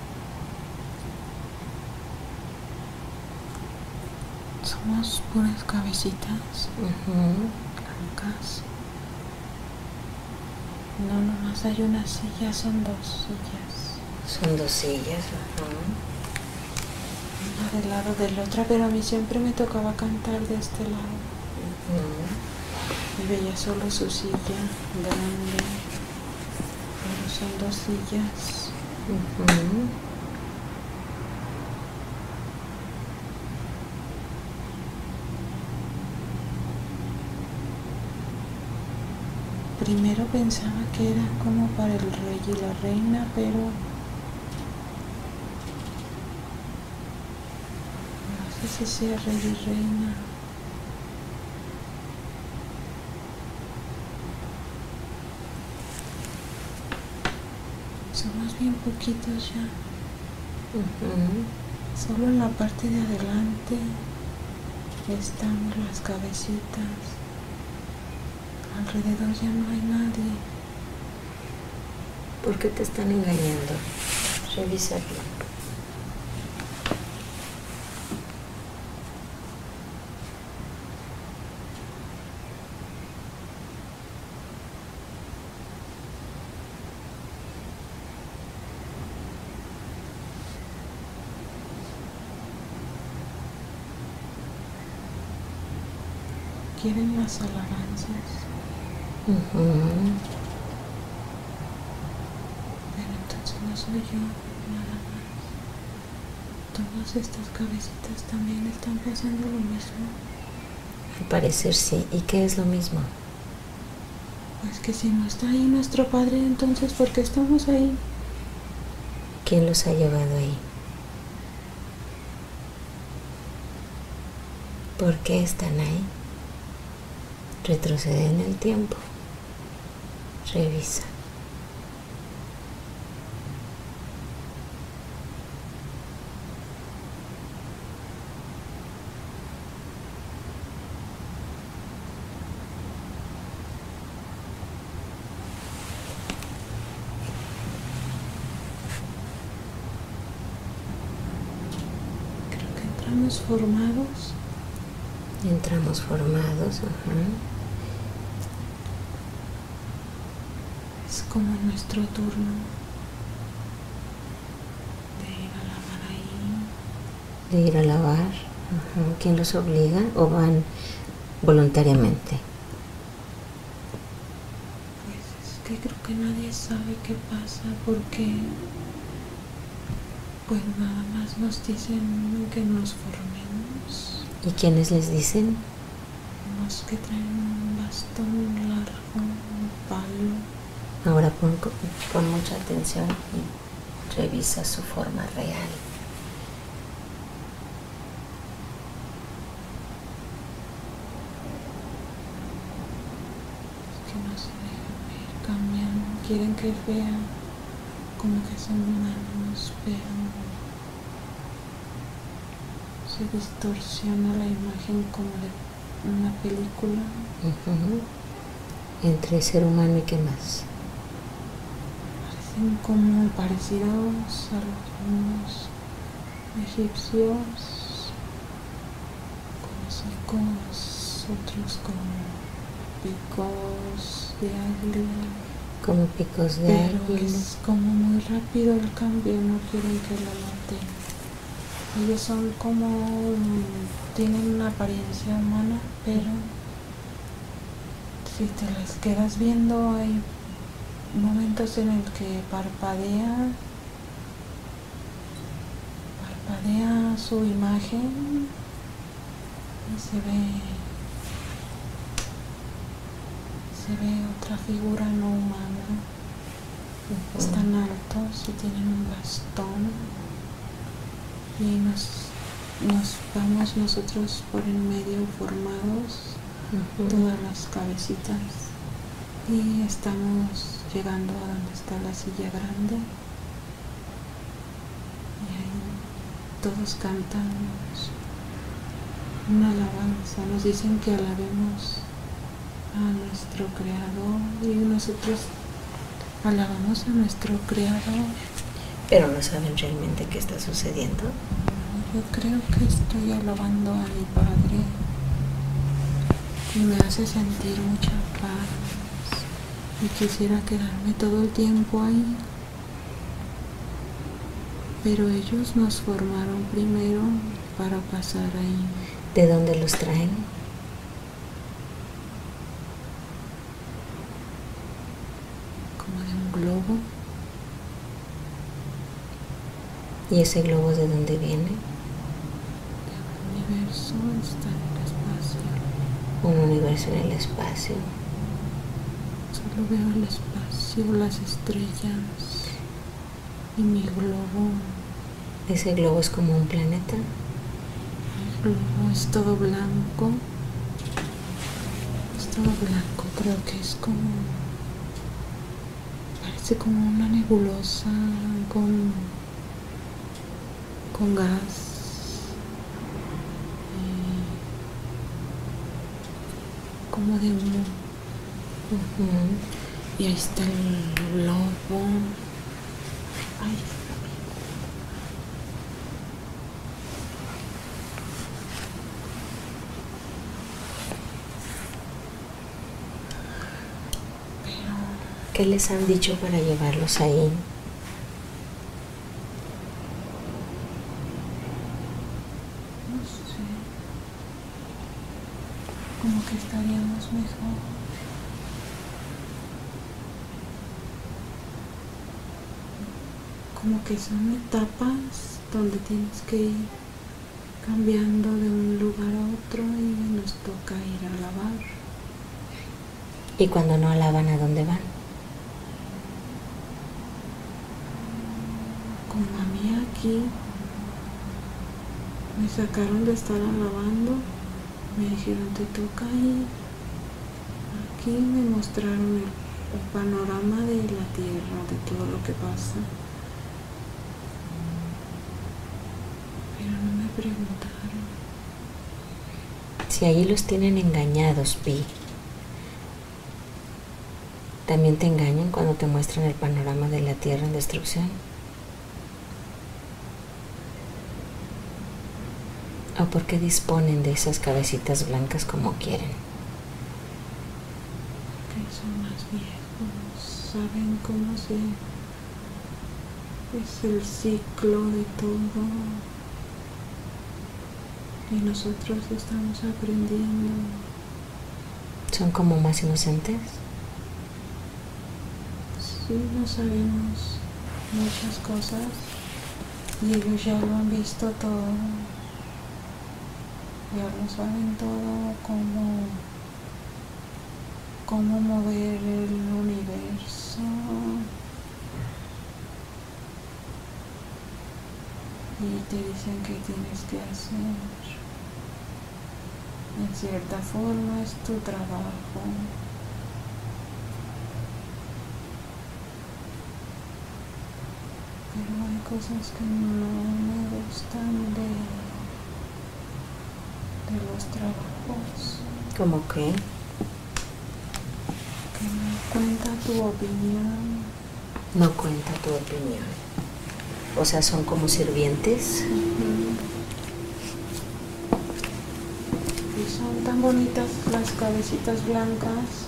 Somos puras cabecitas. Uh-huh. Blancas. No, nomás hay una silla, son dos sillas. Son dos sillas, ajá. Una del lado de la otra, pero a mí siempre me tocaba cantar de este lado. Uh-huh. Y veía solo su silla grande, pero son dos sillas. Uh-huh. Primero pensaba que era como para el rey y la reina, pero no sé si sea rey y reina. Somos bien poquitos ya. Uh-huh. Solo en la parte de adelante estamos las cabecitas. Alrededor ya no hay nadie. ¿Por qué te están engañando? Revísalo. Quieren las alabanzas. Uh-huh. Pero entonces no soy yo, nada más. Todas estas cabecitas también están pasando lo mismo. Al parecer sí. ¿Y qué es lo mismo? Pues que si no está ahí nuestro Padre, entonces ¿por qué estamos ahí? ¿Quién los ha llevado ahí? ¿Por qué están ahí? Retrocede en el tiempo. Revisa. Creo que entramos formados. Entramos formados, ajá. Es como nuestro turno de ir a lavar ahí. De ir a lavar. Ajá. ¿Quién los obliga o van voluntariamente? Pues es que creo que nadie sabe qué pasa porque pues nada más nos dicen que nos formemos. ¿Y quiénes les dicen? Unos que traen un bastón largo, un palo. Ahora pon, pon mucha atención y revisa su forma real. Es que no se dejan ver, cambian, quieren que vea como que son humanos, pero se distorsiona la imagen como de una película. Uh-huh. Entre ser humano y qué más. Parecen como parecidos a los egipcios, con hocicos, otros con picos de águila. Como picos de Pero águila. es como muy rápido el cambio, no quieren que lo noten. Ellos son como, tienen una apariencia humana, pero si te las quedas viendo hay momentos en el que parpadea, parpadea su imagen y se ve, se ve otra figura no humana. Uh-huh. Están altos y tienen un bastón y nos, nos vamos nosotros por en medio formados, uh-huh. Todas las cabecitas, y estamos llegando a donde está la silla grande y ahí todos cantamos una alabanza, nos dicen que alabemos a nuestro Creador y nosotros alabamos a nuestro Creador. Pero no saben realmente qué está sucediendo. Yo creo que estoy alabando a mi Padre y me hace sentir mucha paz. y quisiera quedarme todo el tiempo ahí, pero ellos nos formaron primero para pasar ahí. ¿De dónde los traen? Como de un globo. ¿Y ese globo de dónde viene? De un universo, está en el espacio. Un universo en el espacio. Solo veo el espacio, las estrellas y mi globo. ¿Ese globo es como un planeta? El globo es todo blanco. Es todo blanco, creo que es como... Parece como una nebulosa con... con gas. Eh, como de humo. Uh-huh. Y ahí está el globo. Ay, ¿qué les han dicho para llevarlos ahí? no sé. Como que estaríamos mejor. Como que son etapas donde tienes que ir cambiando de un lugar a otro y nos toca ir a lavar. ¿Y cuando no alaban, a dónde van? Como a mí aquí me sacaron de estar alabando, me dijeron te toca ir. Aquí me mostraron el, el panorama de la tierra, de todo lo que pasa. Pero no me preguntaron. Si ahí los tienen engañados, Pi. ¿También te engañan cuando te muestran el panorama de la tierra en destrucción? ¿O por qué disponen de esas cabecitas blancas como quieren? Que son más viejos, saben cómo se... es el ciclo de todo. Y nosotros estamos aprendiendo. ¿Son como más inocentes? Sí, no sabemos muchas cosas y ellos ya lo han visto todo. Ya lo saben todo, cómo, cómo mover el universo. Y te dicen qué tienes que hacer. En cierta forma es tu trabajo. Pero hay cosas que no me gustan de, de los trabajos. ¿Cómo qué? Que no cuenta tu opinión. No cuenta tu opinión. O sea, son como sirvientes. Uh-huh. Y son tan bonitas las cabecitas blancas.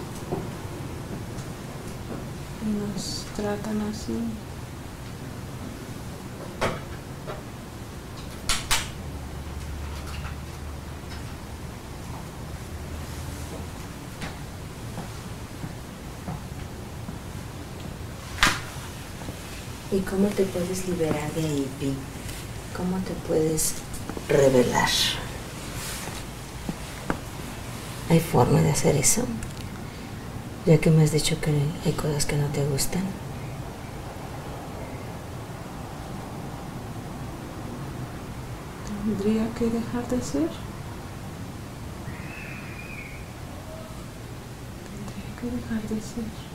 Y nos tratan así. ¿Y cómo te puedes liberar de ahí, Pi? ¿Cómo te puedes revelar? ¿Hay forma de hacer eso? Ya que me has dicho que hay cosas que no te gustan. ¿Tendría que dejar de ser? Tendría que dejar de ser.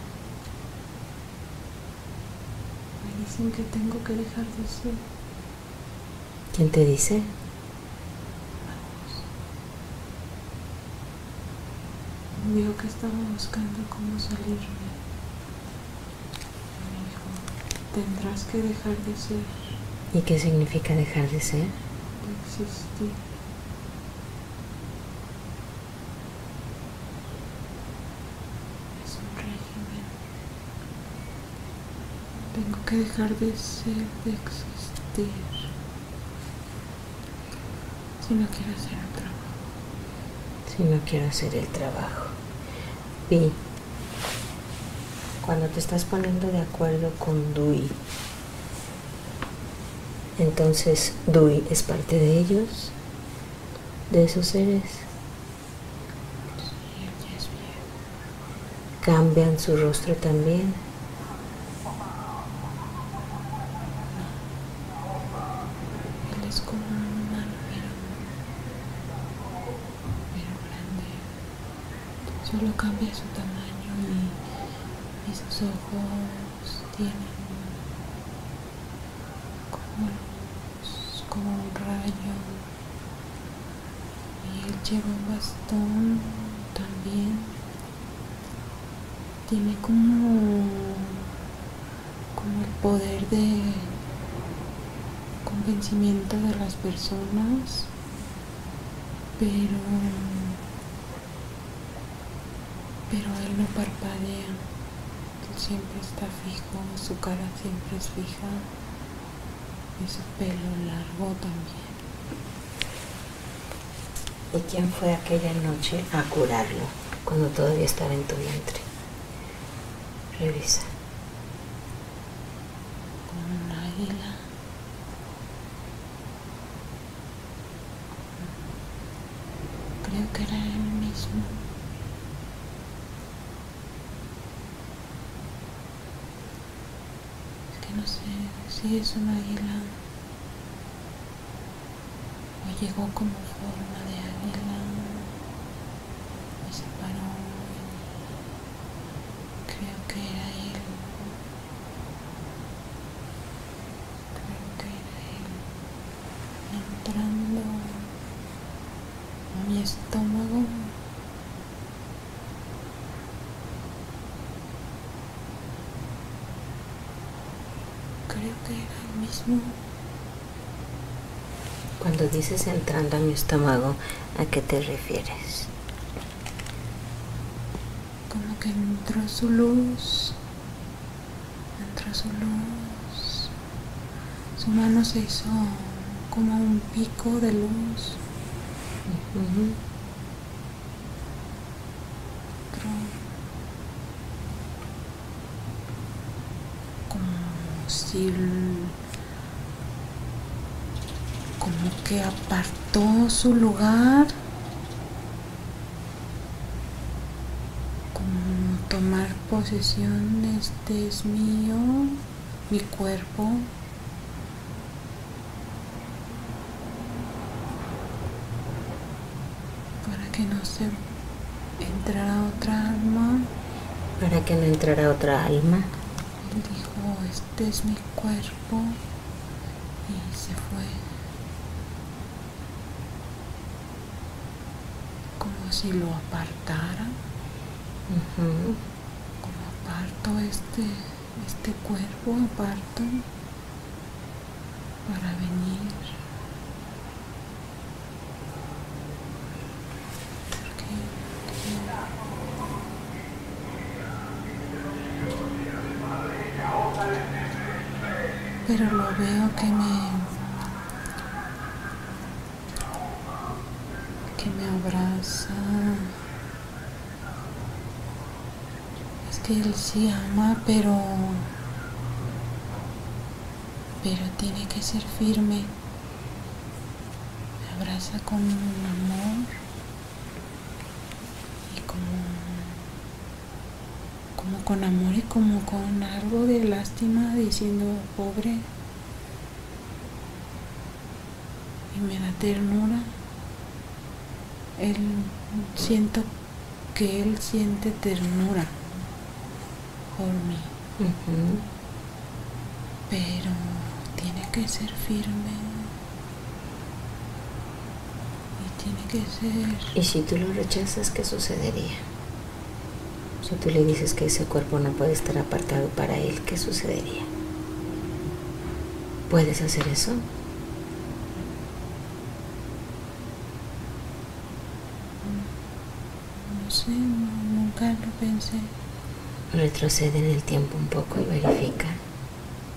Me dicen que tengo que dejar de ser. ¿Quién te dice? Vio que estaba buscando cómo salirme. Me dijo, tendrás que dejar de ser. ¿Y qué significa dejar de ser? De existir. Es un régimen. Tengo que dejar de ser, de existir. Si no quiero hacer el trabajo. Si no quiero hacer el trabajo. Vi, cuando te estás poniendo de acuerdo con Dewey, entonces Dewey es parte de ellos, de esos seres. Sí, él ya es viejo. Cambian su rostro también. Él es como un humano, pero, pero grande. Solo cambia su tamaño y, y sus ojos tienen como luz, como un rayo. Y él lleva un bastón también. Tiene como, como el poder de convencimiento de las personas, pero pero él no parpadea, él siempre está fijo, su cara siempre es fija y su pelo largo también. ¿Y quién fue aquella noche a curarlo cuando todavía estaba en tu vientre? Revisa. Como un águila. Creo que era él mismo. Es que no sé si es un águila o llegó como forma de águila y se paró. Creo que era él. Creo que era él entrando a mi estómago. Creo que era el mismo. Cuando dices entrando a mi estómago, ¿a qué te refieres? Como que entró su luz. Entró su luz. Su mano se hizo como un pico de luz. Uh-huh. Entró como si el- como que apartó su lugar, como tomar posesión. Este es mío, mi cuerpo. Para que no se entrara otra alma. Para que no entrara otra alma. Él dijo, este es mi cuerpo, y se fue. Como si lo apartara. Uh-huh. Como aparto este, este cuerpo, aparto para venir. Porque, que- pero lo veo que me que me abraza. Es que él sí ama, pero pero tiene que ser firme. Me abraza con amor y como como con amor y como con algo de lástima, diciendo pobre, y me da ternura. Él siento que él siente ternura por mí. Uh-huh. Pero tiene que ser firme y tiene que ser. ¿Y si tú lo rechazas, qué sucedería? Si tú le dices que ese cuerpo no puede estar apartado para él, ¿qué sucedería? ¿Puedes hacer eso? No sé, no, nunca lo pensé. Retrocede en el tiempo un poco y verifica.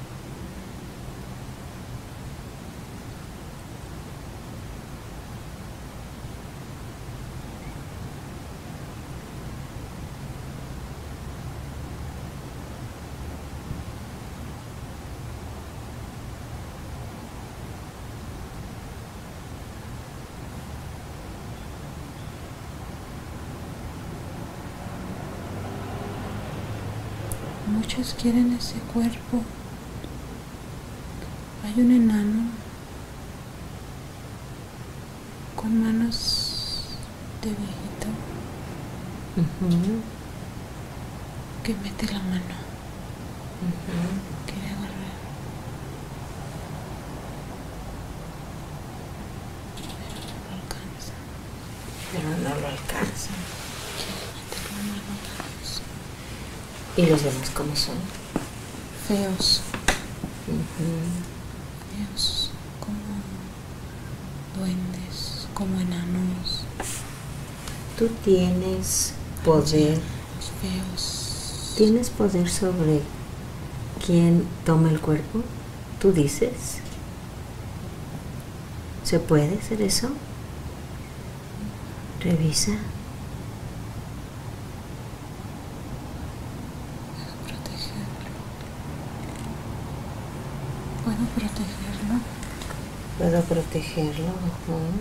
Muchos quieren ese cuerpo. Hay un enano con manos de viejito Uh-huh. que mete la mano. Uh-huh. Quiere agarrar. Pero no lo alcanza. Pero no lo alcanza. Quiere meter la mano otra vez. ¿Y los demás cómo son? Feos. Uh-huh. Feos. Como duendes. Como enanos. Tú tienes poder. Los feos. ¿Tienes poder sobre quién toma el cuerpo? ¿Tú dices? ¿Se puede hacer eso? Revisa. Puedo protegerlo. Puedo protegerlo. Puedo protegerlo. Uh-huh.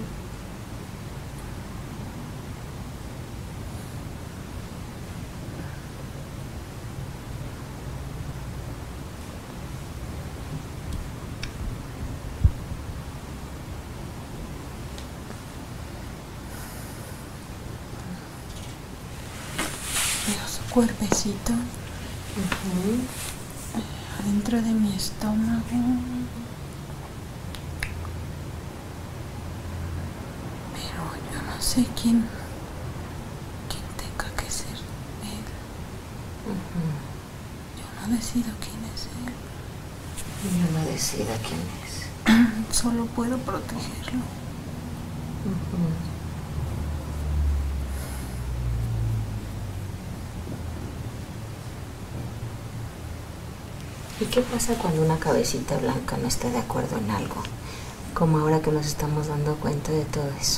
Veo su cuerpecito Uh-huh. adentro de mi estómago. Pero yo no sé quién, quién tenga que ser él. Uh-huh. Yo no decido quién es él. Yo no decido quién es. Solo puedo protegerlo. Uh-huh. ¿Y qué pasa cuando una cabecita blanca no está de acuerdo en algo? Como ahora que nos estamos dando cuenta de todo eso.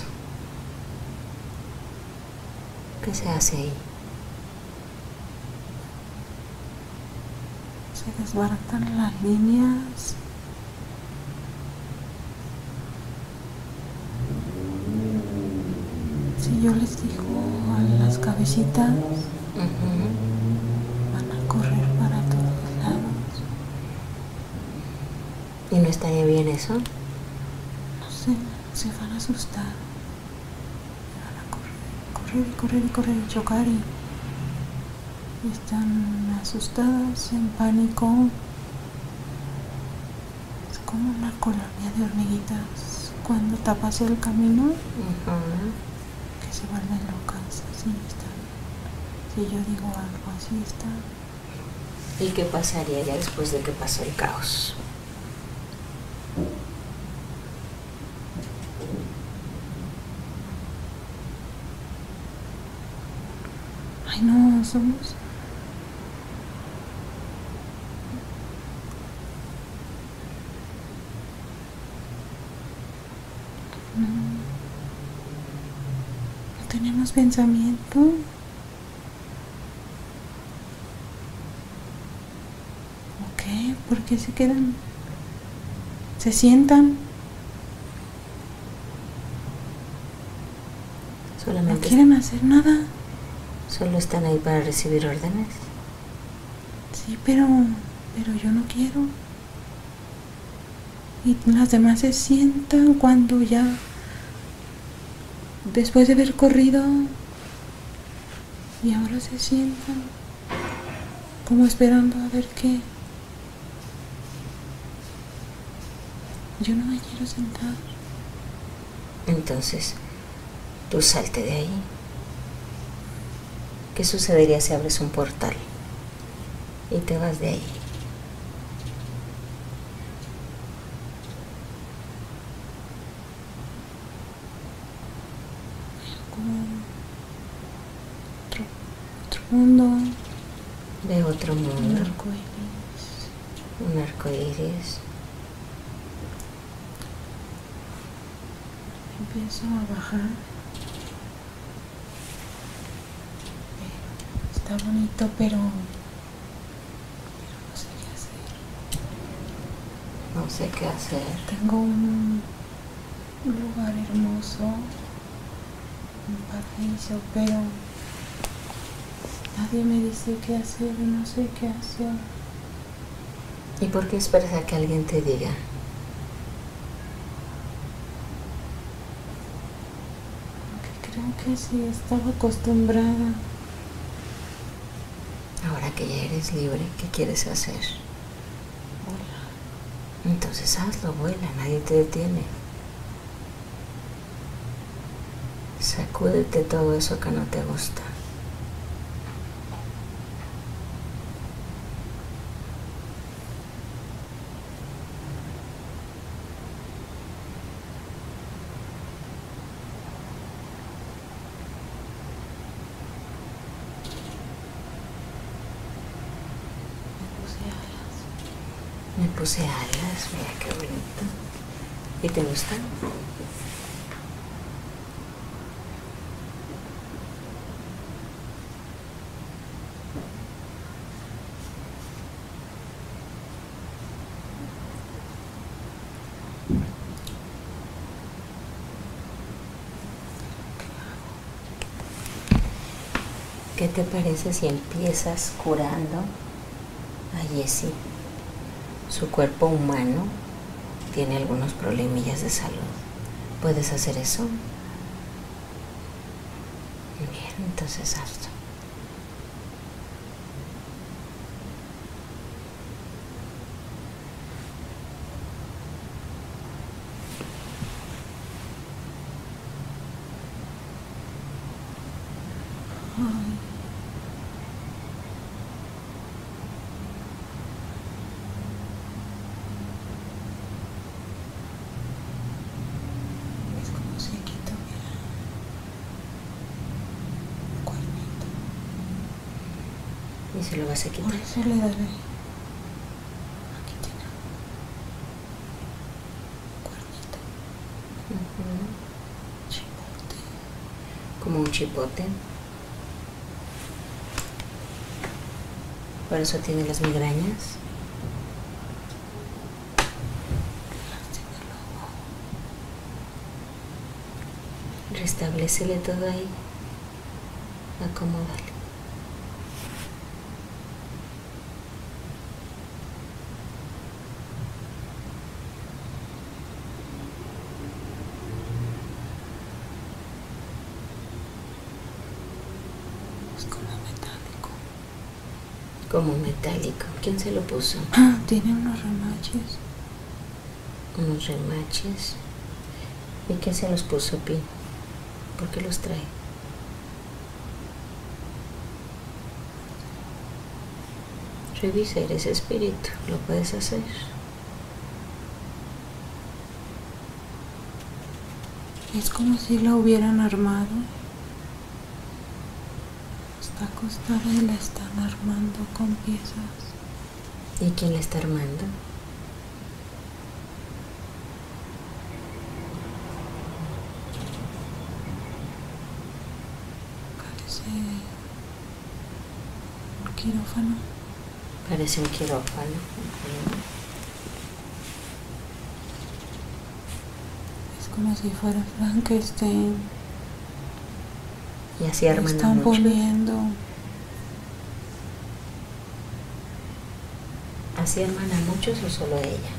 ¿Qué se hace ahí? Se desbaratan las líneas. Si yo les digo a las cabecitas, Uh-huh. van a correr para todos lados. ¿Y no estaría bien eso? No sé, se van a asustar. Y van a correr, correr y correr y correr y chocar y, y están asustadas, en pánico. Es como una colonia de hormiguitas cuando tapas el camino, Uh-huh. que se vuelven locas. Así están. Si yo digo algo, así está. ¿Y qué pasaría ya después de que pasó el caos? Ay, no, somos... No, no tenemos pensamiento. ¿Qué? ¿Por qué se quedan? ¿Se sientan? ¿No Solamente quieren hacer nada? solo están ahí para recibir órdenes. Sí, pero, pero yo no quiero. Y las demás se sientan cuando ya, después de haber corrido, y ahora se sientan como esperando a ver qué. Yo no me quiero sentar. Entonces, tú salte de ahí. ¿Qué sucedería si abres un portal y te vas de ahí? Como otro, otro mundo, De otro un mundo, arco iris. un arco iris. Empiezo a bajar. Está bonito, pero, pero no sé qué hacer. No sé qué hacer. Tengo un lugar hermoso, un paraíso, pero Nadie me dice qué hacer y no sé qué hacer. ¿Y por qué esperas a que alguien te diga? Porque creo que sí, estaba acostumbrada. Ahora que ya eres libre, ¿qué quieres hacer? Hola. Entonces hazlo, vuela, nadie te detiene. Sacúdete todo eso que no te gusta. Me puse alas, mira qué bonito. ¿Y te gustan? ¿Qué te parece si empiezas curando a Jessie? Su cuerpo humano tiene algunos problemillas de salud. ¿Puedes hacer eso? Bien, entonces hazlo. Ay. Es como si aquí tuviera un cuernito. ¿Y se lo vas a quitar? Por eso le daré. Aquí tiene un cuernito. Uh-huh. Chipote. Como un chipote. Por eso tiene las migrañas. Restablécele todo ahí. Acomódale. Es como metálico. Como metálico. ¿Quién se lo puso? Ah, tiene unos remaches. Unos remaches. ¿Y quién se los puso, Pi? ¿Por qué los trae? Revisa, eres espíritu, lo puedes hacer. Es como si la hubieran armado. Está acostada y la están armando con piezas. ¿Y quién la está armando? Parece un quirófano. Parece un quirófano. Es como si fuera Frankenstein. Y así arman a Están muchos. poniendo. ¿Así arman a muchos o solo ella?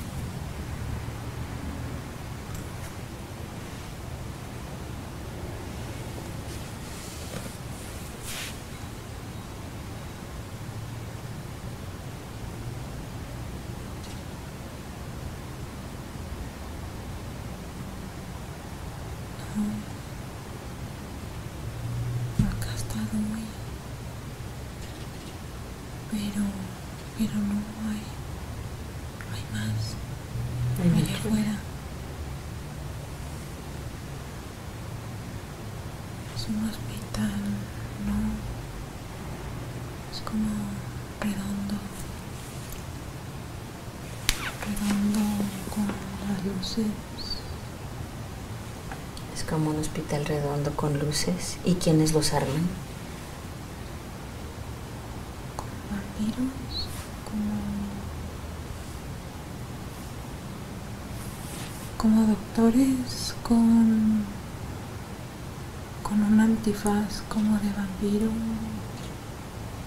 Acá está Dewey. Pero, pero no hay, hay más. Hay Allá muchos. afuera. Es un hospital, no. Es como redondo. Redondo con las luces. Es como un hospital redondo con luces. ¿Y quiénes los arman? Vampiros, como, como doctores con, con un antifaz como de vampiro,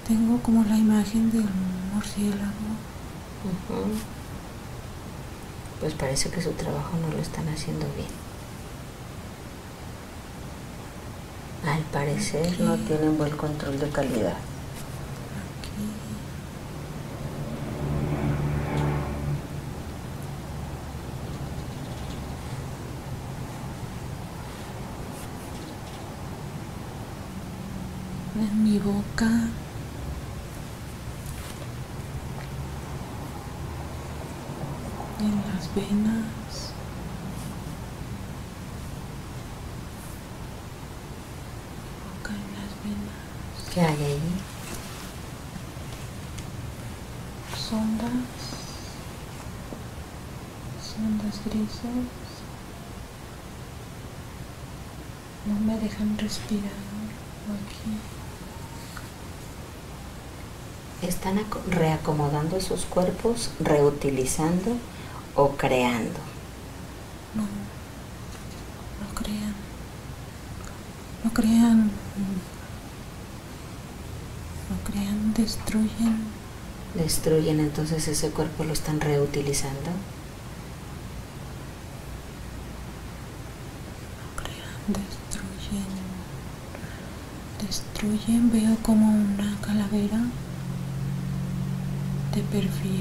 Tengo como la imagen del murciélago. Uh-huh. Pues parece que su trabajo no lo están haciendo bien. Al parecer Aquí. no tienen buen control de calidad. Aquí. En mi boca. En las venas. Boca en las venas. ¿Qué hay ahí? Sondas. Sondas grises. No me dejan respirar aquí. Están reacomodando esos cuerpos, reutilizando o creando. No, no crean, no crean, no crean, destruyen. Destruyen, entonces ese cuerpo lo están reutilizando. No crean, destruyen, destruyen. Veo como una calavera de perfil.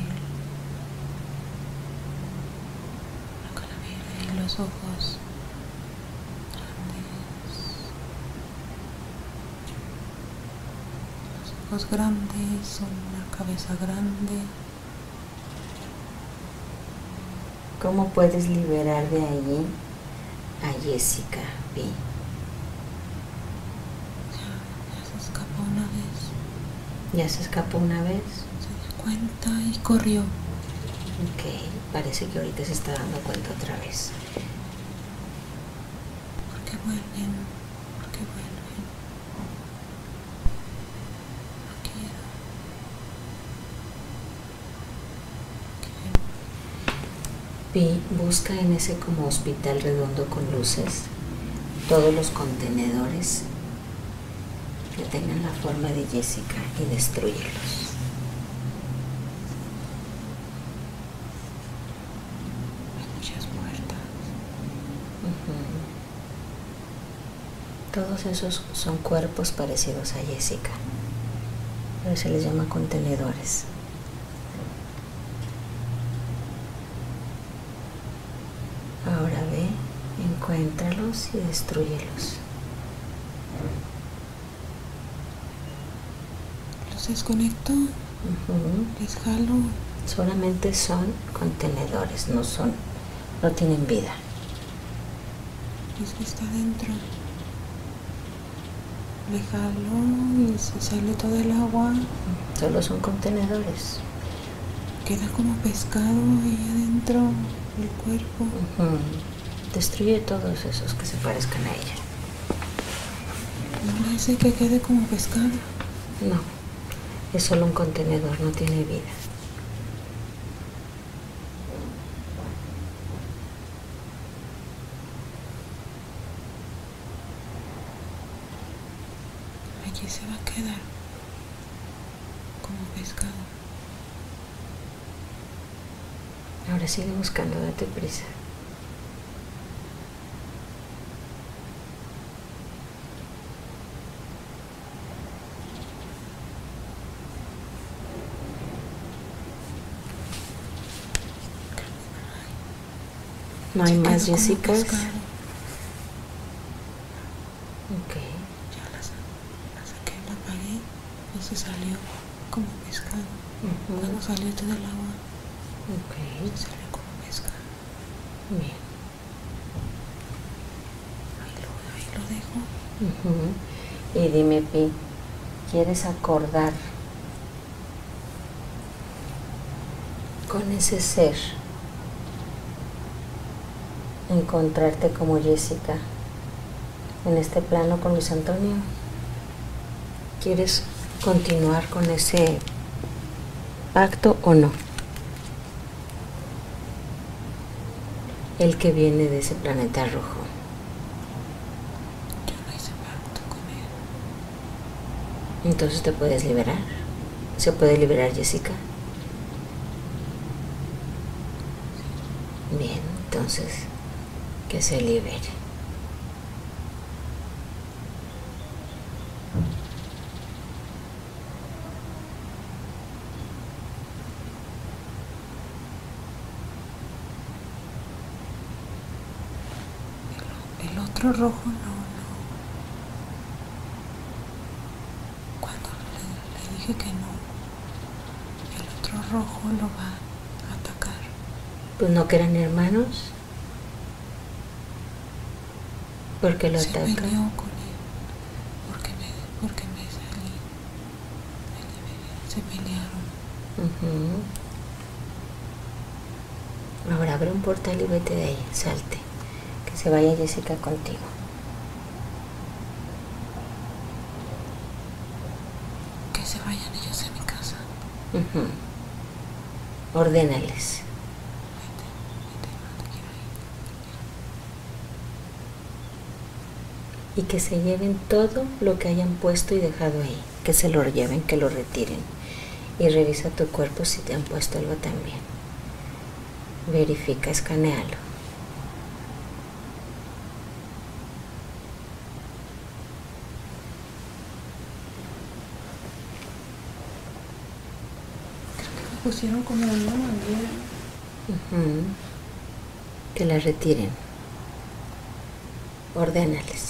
Los ojos grandes, los ojos grandes, una cabeza grande. ¿Cómo puedes liberar de allí a Jessica B? Ya, ya se escapó una vez. ¿Ya se escapó una vez? Se dio cuenta y corrió. Ok, parece que ahorita se está dando cuenta otra vez. ¿Por qué vuelven? ¿Por qué vuelven? No quiero. No quiero. Pi, busca en ese como hospital redondo con luces todos los contenedores que tengan la forma de Jessica y destrúyelos. Todos esos son cuerpos parecidos a Jessica, pero se les llama contenedores. Ahora ve, encuéntralos y destrúyelos. Los desconecto, Uh-huh. les jalo. Solamente son contenedores, no son, no tienen vida. Es que está dentro. Le jalo y se sale todo el agua. Solo son contenedores. Queda como pescado ahí adentro del cuerpo. Uh-huh. Destruye todos esos que se parezcan a ella. No parece que quede como pescado. No, es solo un contenedor, no tiene vida. Allí se va a quedar como pescado. Ahora sigue buscando, date prisa. No hay Se más quedó como Jessicas. pescado. Ok. Ya la, sa- la saqué, la apagué y se salió como pescado. Uh-huh. Cuando salió todo el agua, Ok. se salió como pescado. Bien. Ahí lo, ahí lo dejo. Uh-huh. Y dime, Pi, ¿quieres acordar con ese ser? Encontrarte como Jessica en este plano con Luis Antonio. ¿Quieres continuar con ese pacto o no? El que viene de ese planeta rojo. Yo no hice pacto con Entonces te puedes liberar. ¿Se puede liberar, Jessica? Bien, entonces que se libere. El, el otro rojo no, no. Cuando le, le dije que no, el otro rojo lo va a atacar. Pues no que eran hermanos. ¿Por qué lo Se ataca? peleó con él, porque me, porque me salí, me liberé, se pelearon. Uh-huh. Ahora abre un portal y vete de ahí, salte. Que se vaya Jessica contigo. Que se vayan ellos de mi casa. Uh-huh. Ordénales. Vete, vete, no te quiero ir. Y que se lleven todo lo que hayan puesto y dejado ahí. Que se lo lleven, que lo retiren. Y revisa tu cuerpo si te han puesto algo también. Verifica, escanealo. Creo que me pusieron como una manguera. Uh-huh. Que la retiren. Ordénales.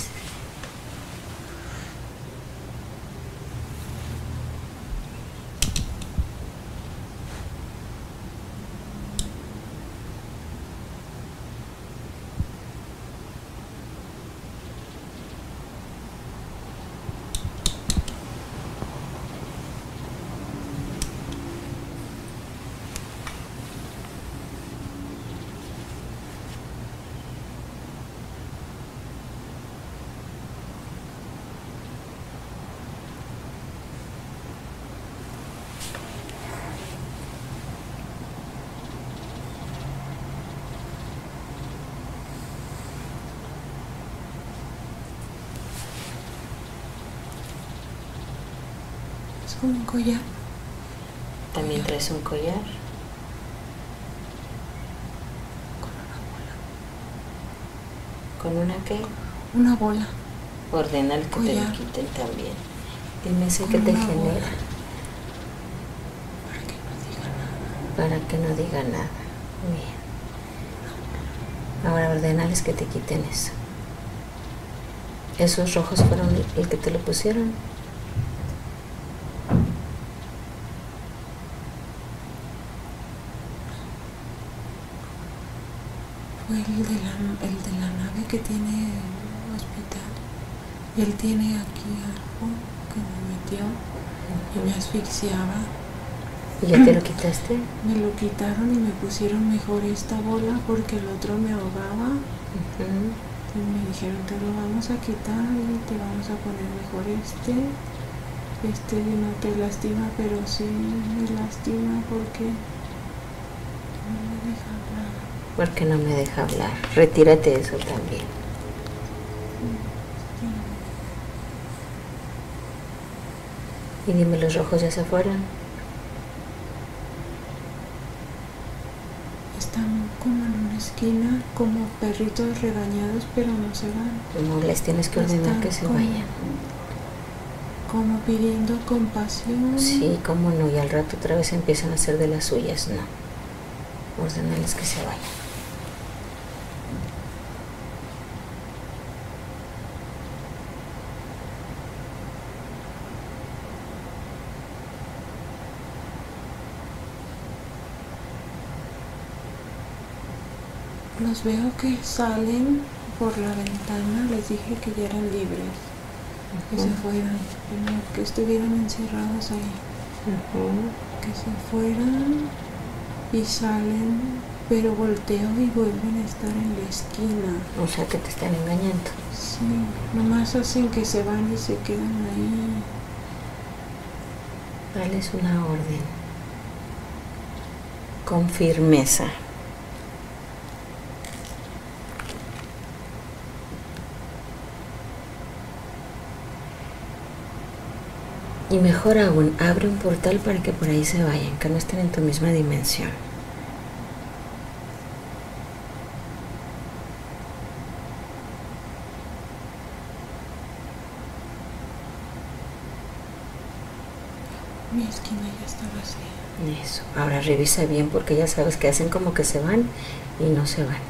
Es como un collar. También traes un collar. Con una bola. ¿Con una qué? Una bola. Ordénale que Collar. te lo quiten también. Dime ese Con que te una genera. bola. Para que no diga nada. Para que no diga nada. Bien. Ahora ordénales que te quiten eso. ¿Esos rojos fueron el, el que te lo pusieron? Fue el de la, el de la nave que tiene el hospital. Y él tiene aquí algo que me metió y me asfixiaba. ¿Y ya te lo quitaste? Me lo quitaron y me pusieron mejor esta bola porque el otro me ahogaba. Uh-huh. Y me dijeron, te lo vamos a quitar y te vamos a poner mejor este. Este no te lastima, pero sí me lastima porque no me deja hablar. Porque no me deja hablar. Retírate eso también. Y dime, ¿los rojos ya se fueron? Están como en una esquina, como perritos regañados, pero no se van. No les tienes que ordenar Están que se como, vayan. como pidiendo compasión. Sí, cómo no. Y al rato otra vez empiezan a hacer de las suyas. No. Ordenales que se vayan. Los veo que salen por la ventana, les dije que ya eran libres, que se fueran, que, no, que estuvieran encerrados ahí, Uh-huh. que se fueran y salen, pero volteo y vuelven a estar en la esquina. O sea que te están engañando. Sí, nomás hacen que se van y se quedan ahí. Dales una orden. Con firmeza. Y mejor aún, abre un portal para que por ahí se vayan, que no estén en tu misma dimensión. Mi esquina ya está vacía. Eso. Ahora revisa bien porque ya sabes que hacen como que se van y no se van.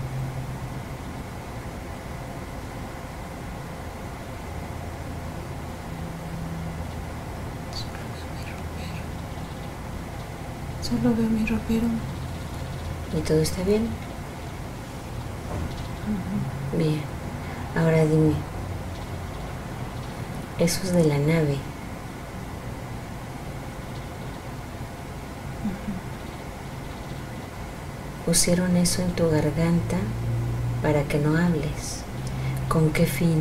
Solo veo mi ropero. ¿Y todo está bien? Uh-huh. Bien. Ahora dime, esos de la nave, pusieron eso en tu garganta para que no hables. ¿Con qué fin?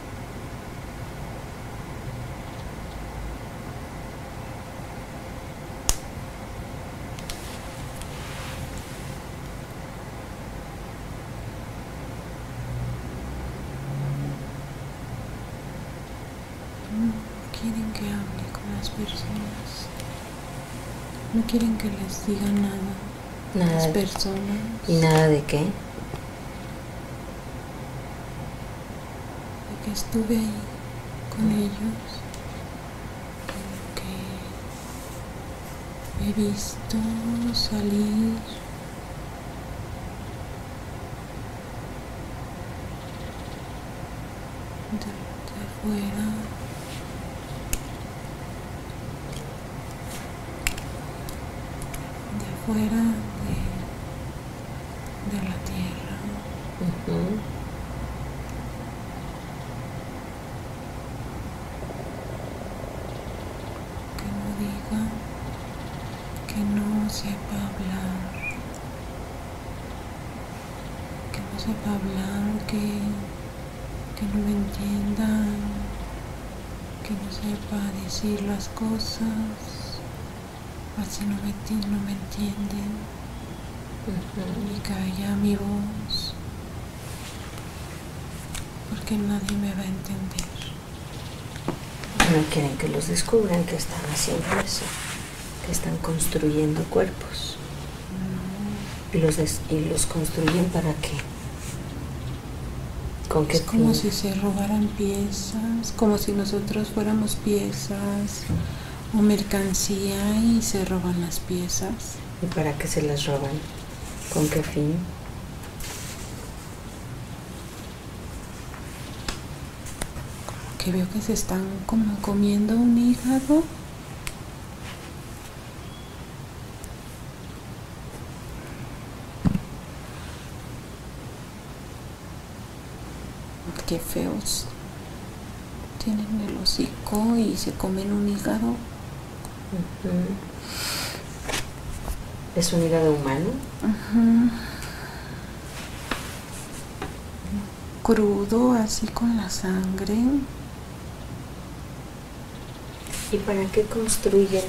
No quieren que hable con las personas. No quieren que les diga nada. Nada. Las personas. ¿Y nada de qué? De que estuve ahí con ellos. Que he visto salir de, de afuera. De afuera de, de la tierra. Uh-huh. Que no diga, que no sepa hablar, que no sepa hablar, que, que no me entiendan, que no sepa decir las cosas. Así no me, no me entienden. Uh-huh. Y calla mi voz, porque nadie me va a entender. No quieren que los descubran que están haciendo eso, que están construyendo cuerpos. No. ¿Y los, des y los construyen para qué? ¿Con qué Es como fin? si se robaran piezas, como si nosotros fuéramos piezas o mercancía y se roban las piezas. ¿Y para qué se las roban? ¿Con qué fin? Como que veo que se están como comiendo un hígado. Qué feos. Tienen el hocico y se comen un hígado. Uh-huh. ¿Es un hígado humano? Uh-huh. Crudo, así con la sangre. ¿Y para qué construyen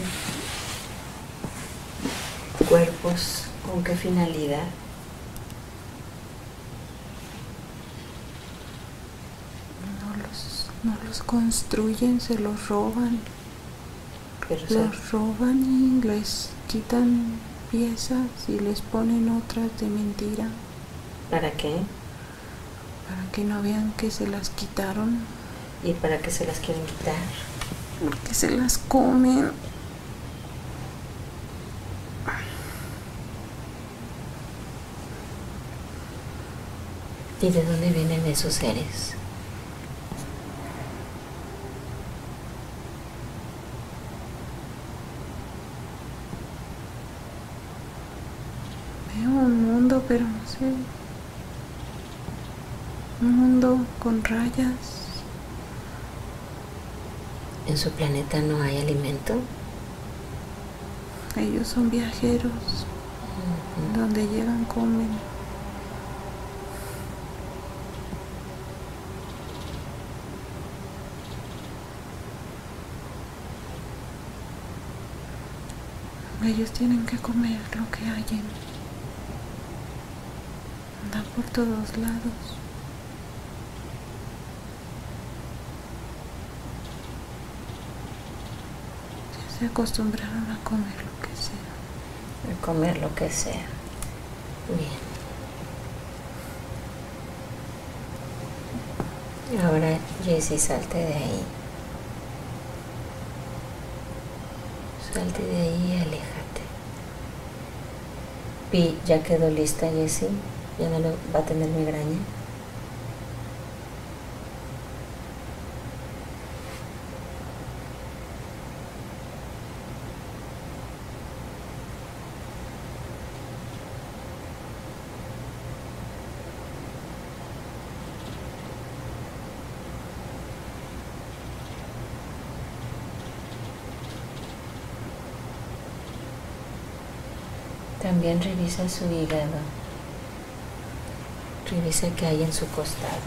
cuerpos? ¿Con qué finalidad? No los, no los construyen, se los roban. Pero Los se... roban y les quitan piezas y les ponen otras de mentira. ¿Para qué? Para que no vean que se las quitaron. ¿Y para qué se las quieren quitar? Porque se las comen. ¿Y de dónde vienen esos seres? Veo un mundo, pero no sé. Un mundo con rayas. ¿En su planeta no hay alimento? Ellos son viajeros. Uh-huh. Donde llegan comen. Ellos tienen que comer lo que hayan. Andan por todos lados. Se acostumbraron a comer lo que sea. A comer lo que sea. Bien. Ahora, Jessie, salte de ahí. Salte de ahí y aléjate. Pi, ¿ya quedó lista, Jessie? ¿Ya no le va a tener migraña? También revisa su hígado. Revisa qué hay en su costado.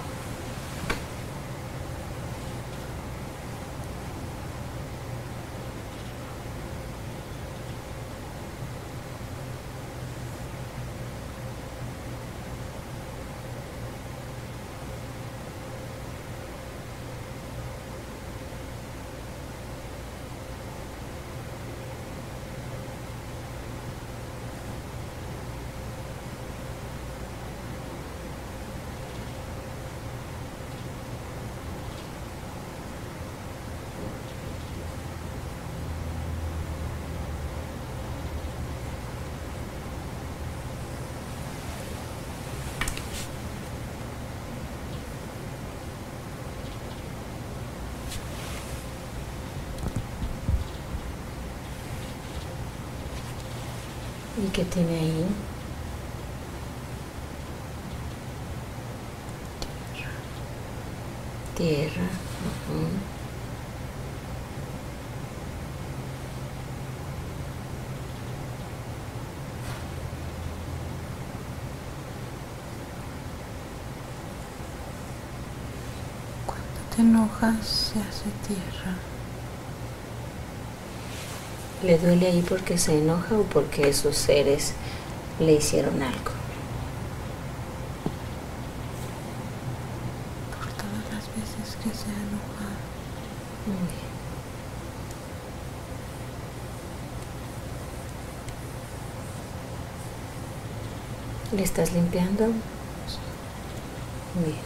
¿Y qué tiene ahí? Tierra. Tierra. Uh-huh. Cuando te enojas se hace tierra. ¿Le duele ahí porque se enoja o porque esos seres le hicieron algo? Por todas las veces que se ha enojado. Muy bien. ¿Le estás limpiando? Sí. Muy bien.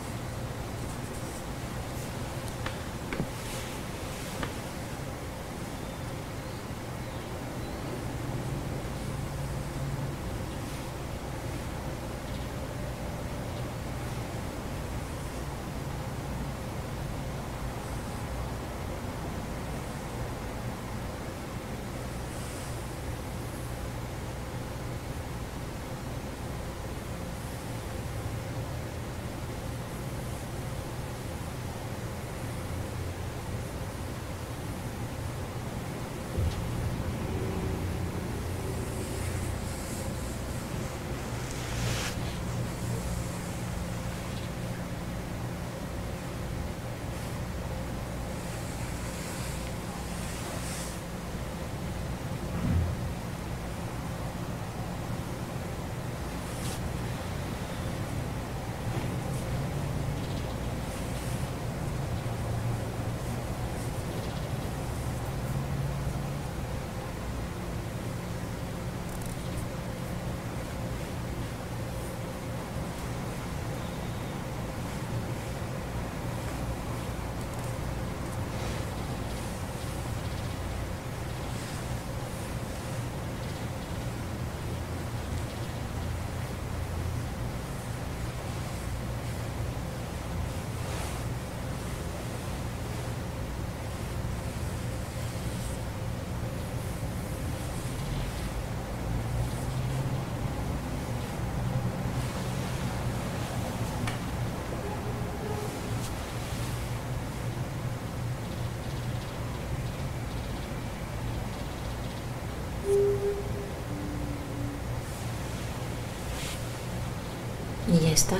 ¿Y ya está?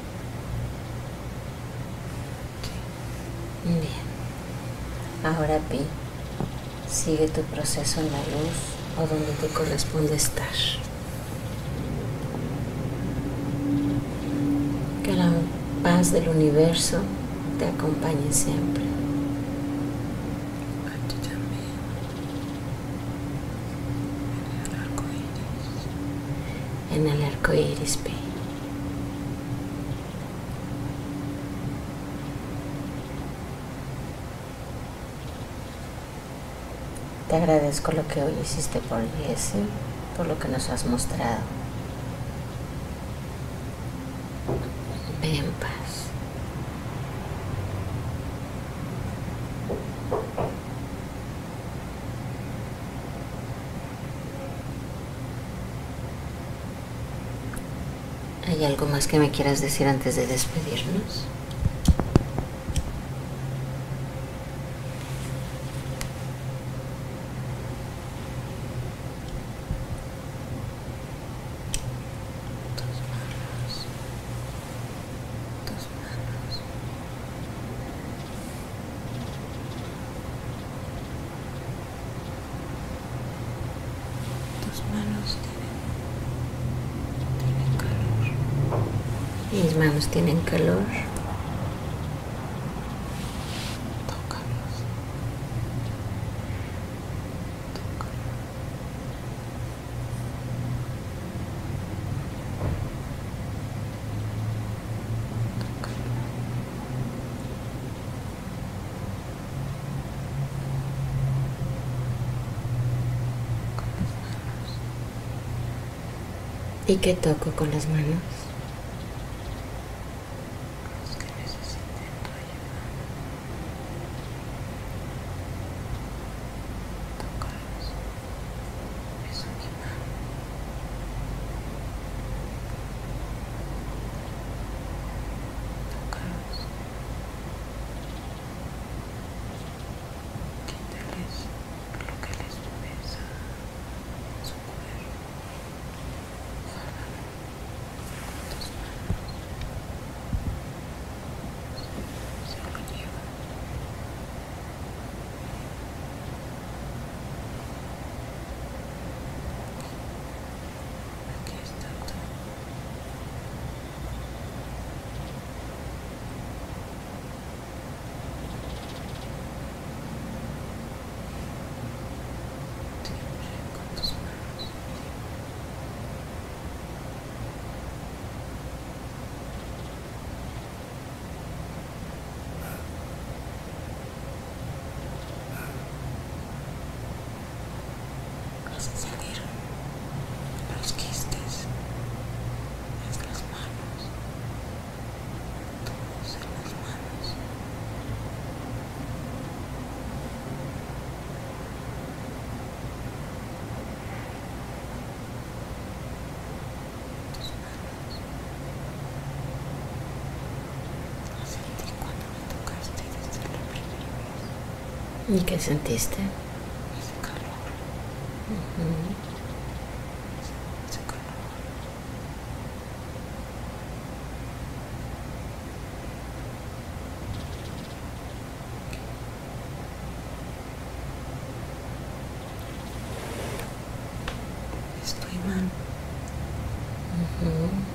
Bien. Ahora, Pi, sigue tu proceso en la luz o donde te corresponde estar. Que la paz del universo te acompañe siempre. A ti también. en el arco iris, Pi. Te agradezco lo que hoy hiciste por Jesse, por lo que nos has mostrado. Ve en paz. ¿Hay algo más que me quieras decir antes de despedirnos? Mis manos tienen calor. Tócalos. ¿Y qué toco con las manos? ¿Y qué sentiste? Ese calor. Uh-huh. Ese calor. Es tu imán. Uh-huh.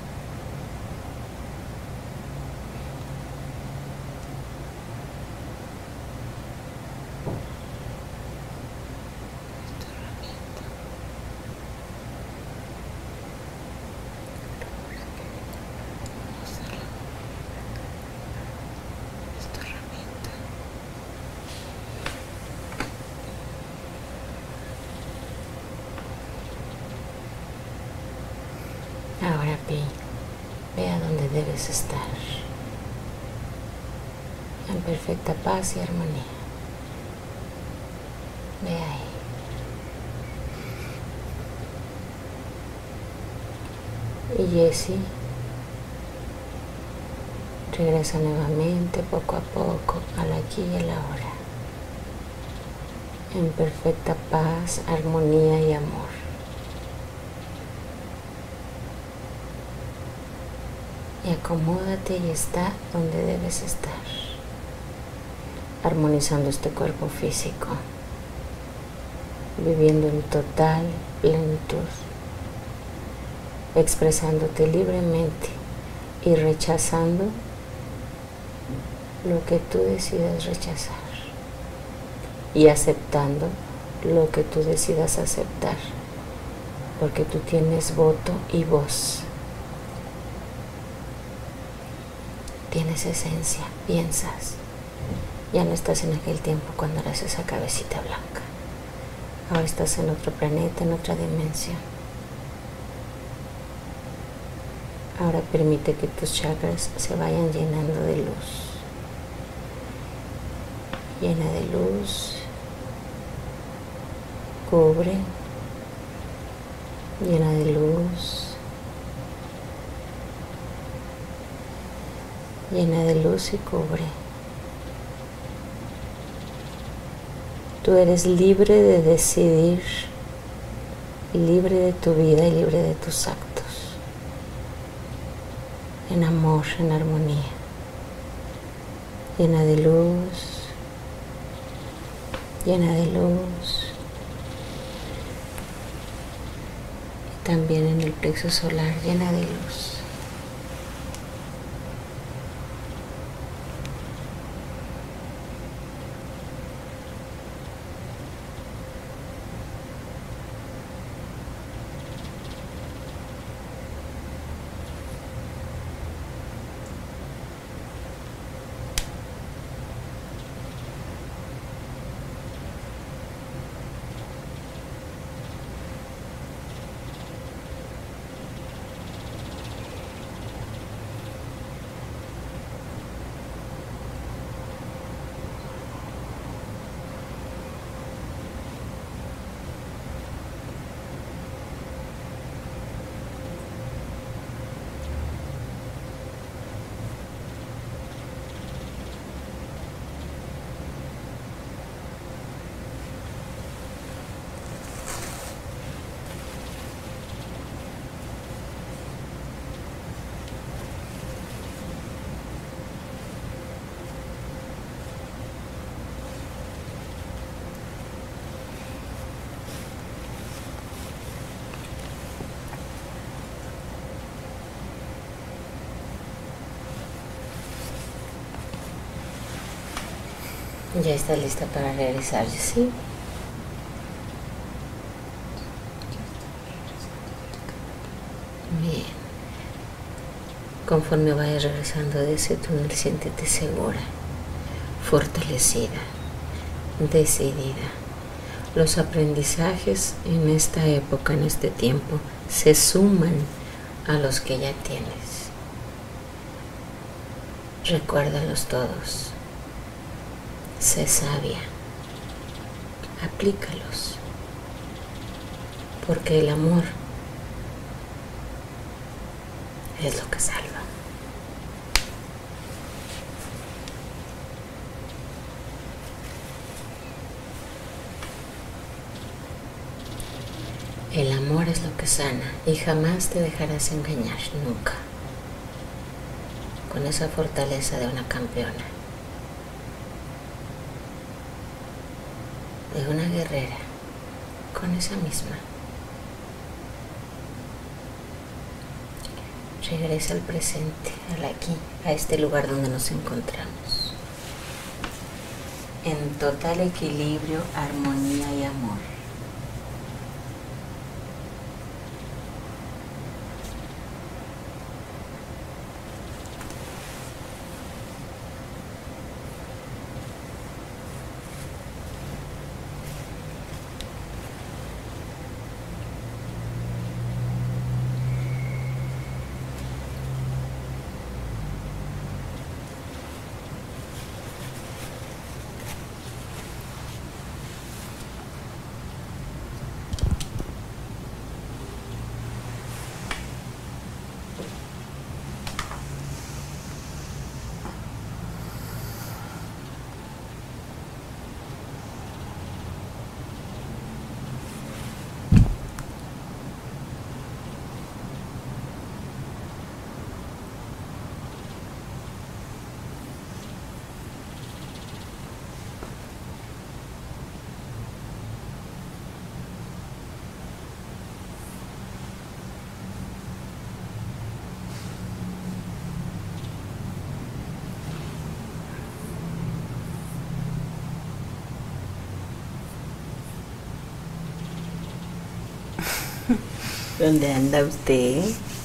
Ahora, Pi, ve a donde debes estar, en perfecta paz y armonía. Ve ahí. Y Jesse regresa nuevamente poco a poco al aquí y el ahora, en perfecta paz, armonía y amor. Y acomódate y está donde debes estar, armonizando este cuerpo físico, viviendo en total plenitud, expresándote libremente y rechazando lo que tú decidas rechazar y aceptando lo que tú decidas aceptar, porque tú tienes voto y voz. Tienes esencia, piensas. Ya no estás en aquel tiempo cuando eras esa cabecita blanca. Ahora estás en otro planeta, en otra dimensión. Ahora permite que tus chakras se vayan llenando de luz. Llena de luz. Cubre. Llena de luz. Llena de luz y cubre. Tú eres libre de decidir, libre de tu vida y libre de tus actos. En amor, en armonía. Llena de luz. Llena de luz. Y también en el plexo solar, llena de luz. Ya está lista para regresar, ¿sí? Bien. Conforme vayas regresando de ese túnel, siéntete segura, fortalecida, decidida. Los aprendizajes en esta época, en este tiempo, se suman a los que ya tienes. Recuérdalos todos. Sé sabia, aplícalos, porque el amor es lo que salva. El amor es lo que sana y jamás te dejarás engañar, nunca, con esa fortaleza de una campeona. De una guerrera, con esa misma. Regresa al presente, al aquí, a este lugar donde nos encontramos. En total equilibrio, armonía y amor. ¿Dónde anda usted?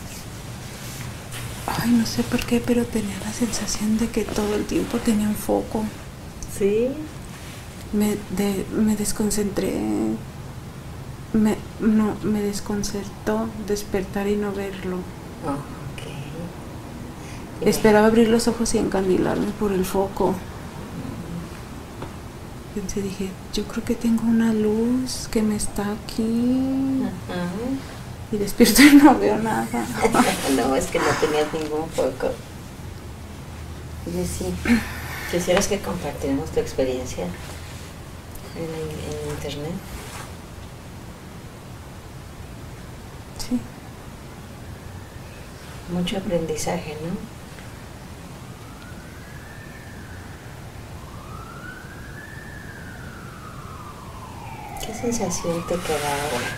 Ay, no sé por qué, pero tenía la sensación de que todo el tiempo tenía un foco. ¿Sí? Me, de, me desconcentré. Me, no, me desconcertó despertar y no verlo. Oh, ok. Esperaba abrir los ojos y encandilarme por el foco. Pensé, dije, yo creo que tengo una luz que me está aquí. Ajá. Y despierto y no veo nada. No, es que no tenías ningún foco. Oye, sí. ¿Quisieras que compartiéramos tu experiencia en, en internet? Sí. Mucho aprendizaje, ¿no? ¿Qué sensación te queda ahora?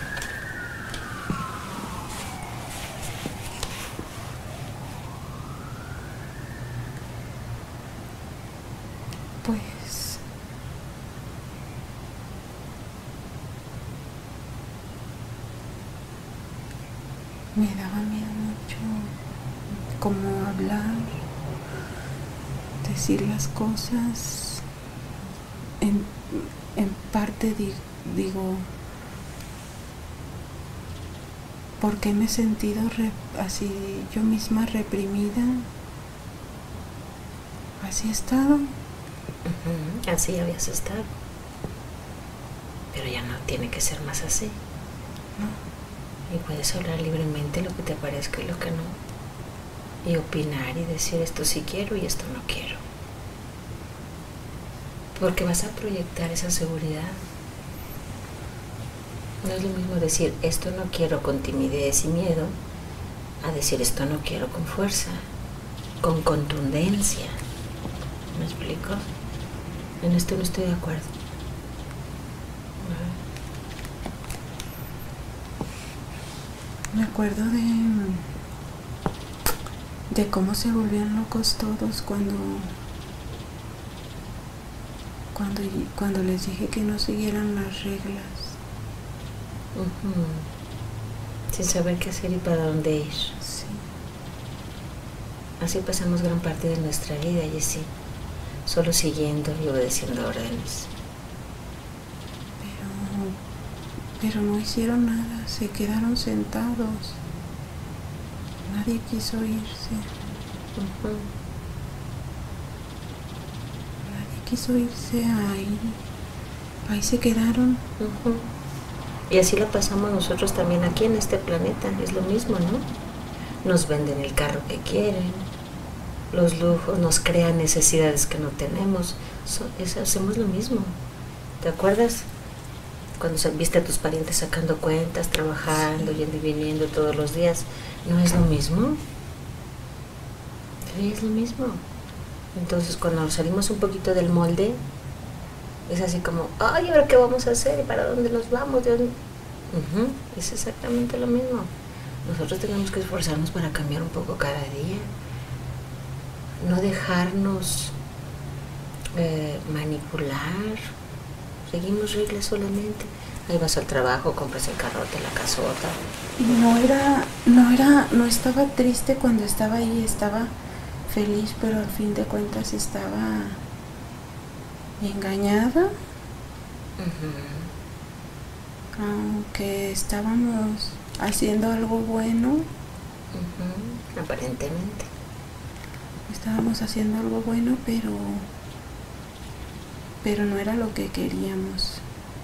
Pues me daba miedo mucho como hablar, decir las cosas. En, en parte di, digo, ¿por qué me he sentido re, así yo misma reprimida? Así he estado. Uh-huh. Así habías estado. Pero ya no tiene que ser más así. No. Y puedes hablar libremente lo que te parezca y lo que no. Y opinar y decir esto sí quiero y esto no quiero. Porque vas a proyectar esa seguridad. No es lo mismo decir esto no quiero con timidez y miedo a decir esto no quiero con fuerza, con contundencia. ¿Me explico? En esto no estoy de acuerdo. Me acuerdo de de cómo se volvían locos todos cuando cuando cuando les dije que no siguieran las reglas. Uh-huh. Sin saber qué hacer y para dónde ir. Sí. Así pasamos gran parte de nuestra vida, y así, solo siguiendo y obedeciendo órdenes. Pero, pero no hicieron nada, se quedaron sentados. Nadie quiso irse. Uh-huh. Nadie quiso irse ahí. Ahí se quedaron. Uh-huh. Y así la pasamos nosotros también aquí en este planeta, es lo mismo, ¿no? Nos venden el carro que quieren, los lujos, nos crean necesidades que no tenemos. So, es, hacemos lo mismo. ¿Te acuerdas? Cuando viste a tus parientes sacando cuentas, trabajando, yendo y viniendo todos los días, ¿no es lo mismo? Sí, es lo mismo. Entonces, cuando salimos un poquito del molde, es así como, ay, ¿ahora qué vamos a hacer? ¿Y para dónde nos vamos? ¿De dónde? Uh-huh. Es exactamente lo mismo. Nosotros tenemos que esforzarnos para cambiar un poco cada día. No dejarnos eh, manipular. Seguimos reglas solamente. Ahí vas al trabajo, compras el carrote, la casota. Y no era, no era, no estaba triste cuando estaba ahí, estaba feliz, pero al fin de cuentas estaba engañada. Uh-huh. Aunque estábamos haciendo algo bueno. Uh-huh. Aparentemente. Estábamos haciendo algo bueno, pero pero no era lo que queríamos.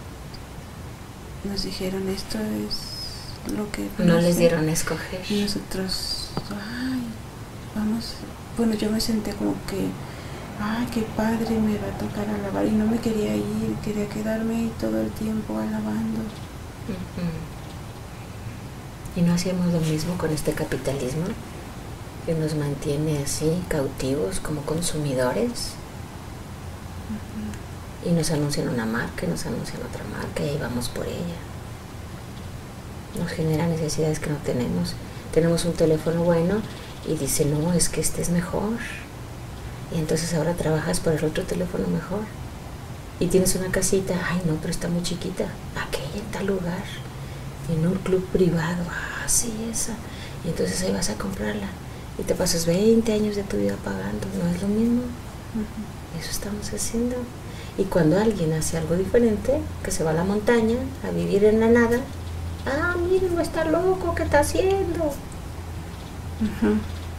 Nos dijeron, esto es lo que... No les dieron a escoger. Y nosotros, ay, vamos... Bueno, yo me senté como que, ay, qué padre, me va a tocar alabar. Y no me quería ir, quería quedarme ahí todo el tiempo alabando. Uh-huh. Y no hacíamos lo mismo con este capitalismo que nos mantiene así, cautivos como consumidores. Uh-huh. Y nos anuncian una marca y nos anuncian otra marca y ahí vamos por ella. Nos genera necesidades que no tenemos. Tenemos un teléfono bueno y dice, no, es que este es mejor. Y entonces ahora trabajas por el otro teléfono mejor. Y tienes una casita, ay no, pero está muy chiquita. Aquella en tal lugar, en un club privado, ah, sí, esa. Y entonces ahí vas a comprarla. Y te pasas veinte años de tu vida pagando. ¿No es lo mismo? Uh-huh. Eso estamos haciendo. Y cuando alguien hace algo diferente, que se va a la montaña a vivir en la nada, ah, miren, no está loco, ¿qué está haciendo? Uh-huh.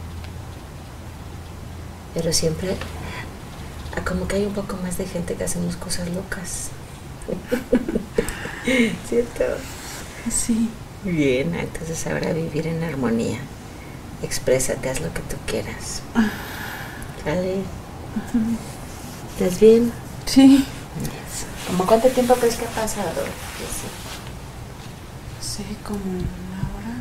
Pero siempre, como que hay un poco más de gente que hacemos cosas locas. ¿Cierto? Sí. Bien, entonces ahora vivir en armonía. Exprésate, haz lo que tú quieras. ¿Vale? Uh-huh. ¿Estás bien? Sí. ¿Cómo cuánto tiempo crees que ha pasado? Sí, como una hora.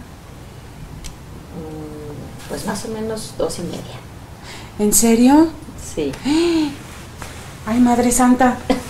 Mm, pues más o menos dos y media. ¿En serio? Sí. ¡Ay, Madre Santa!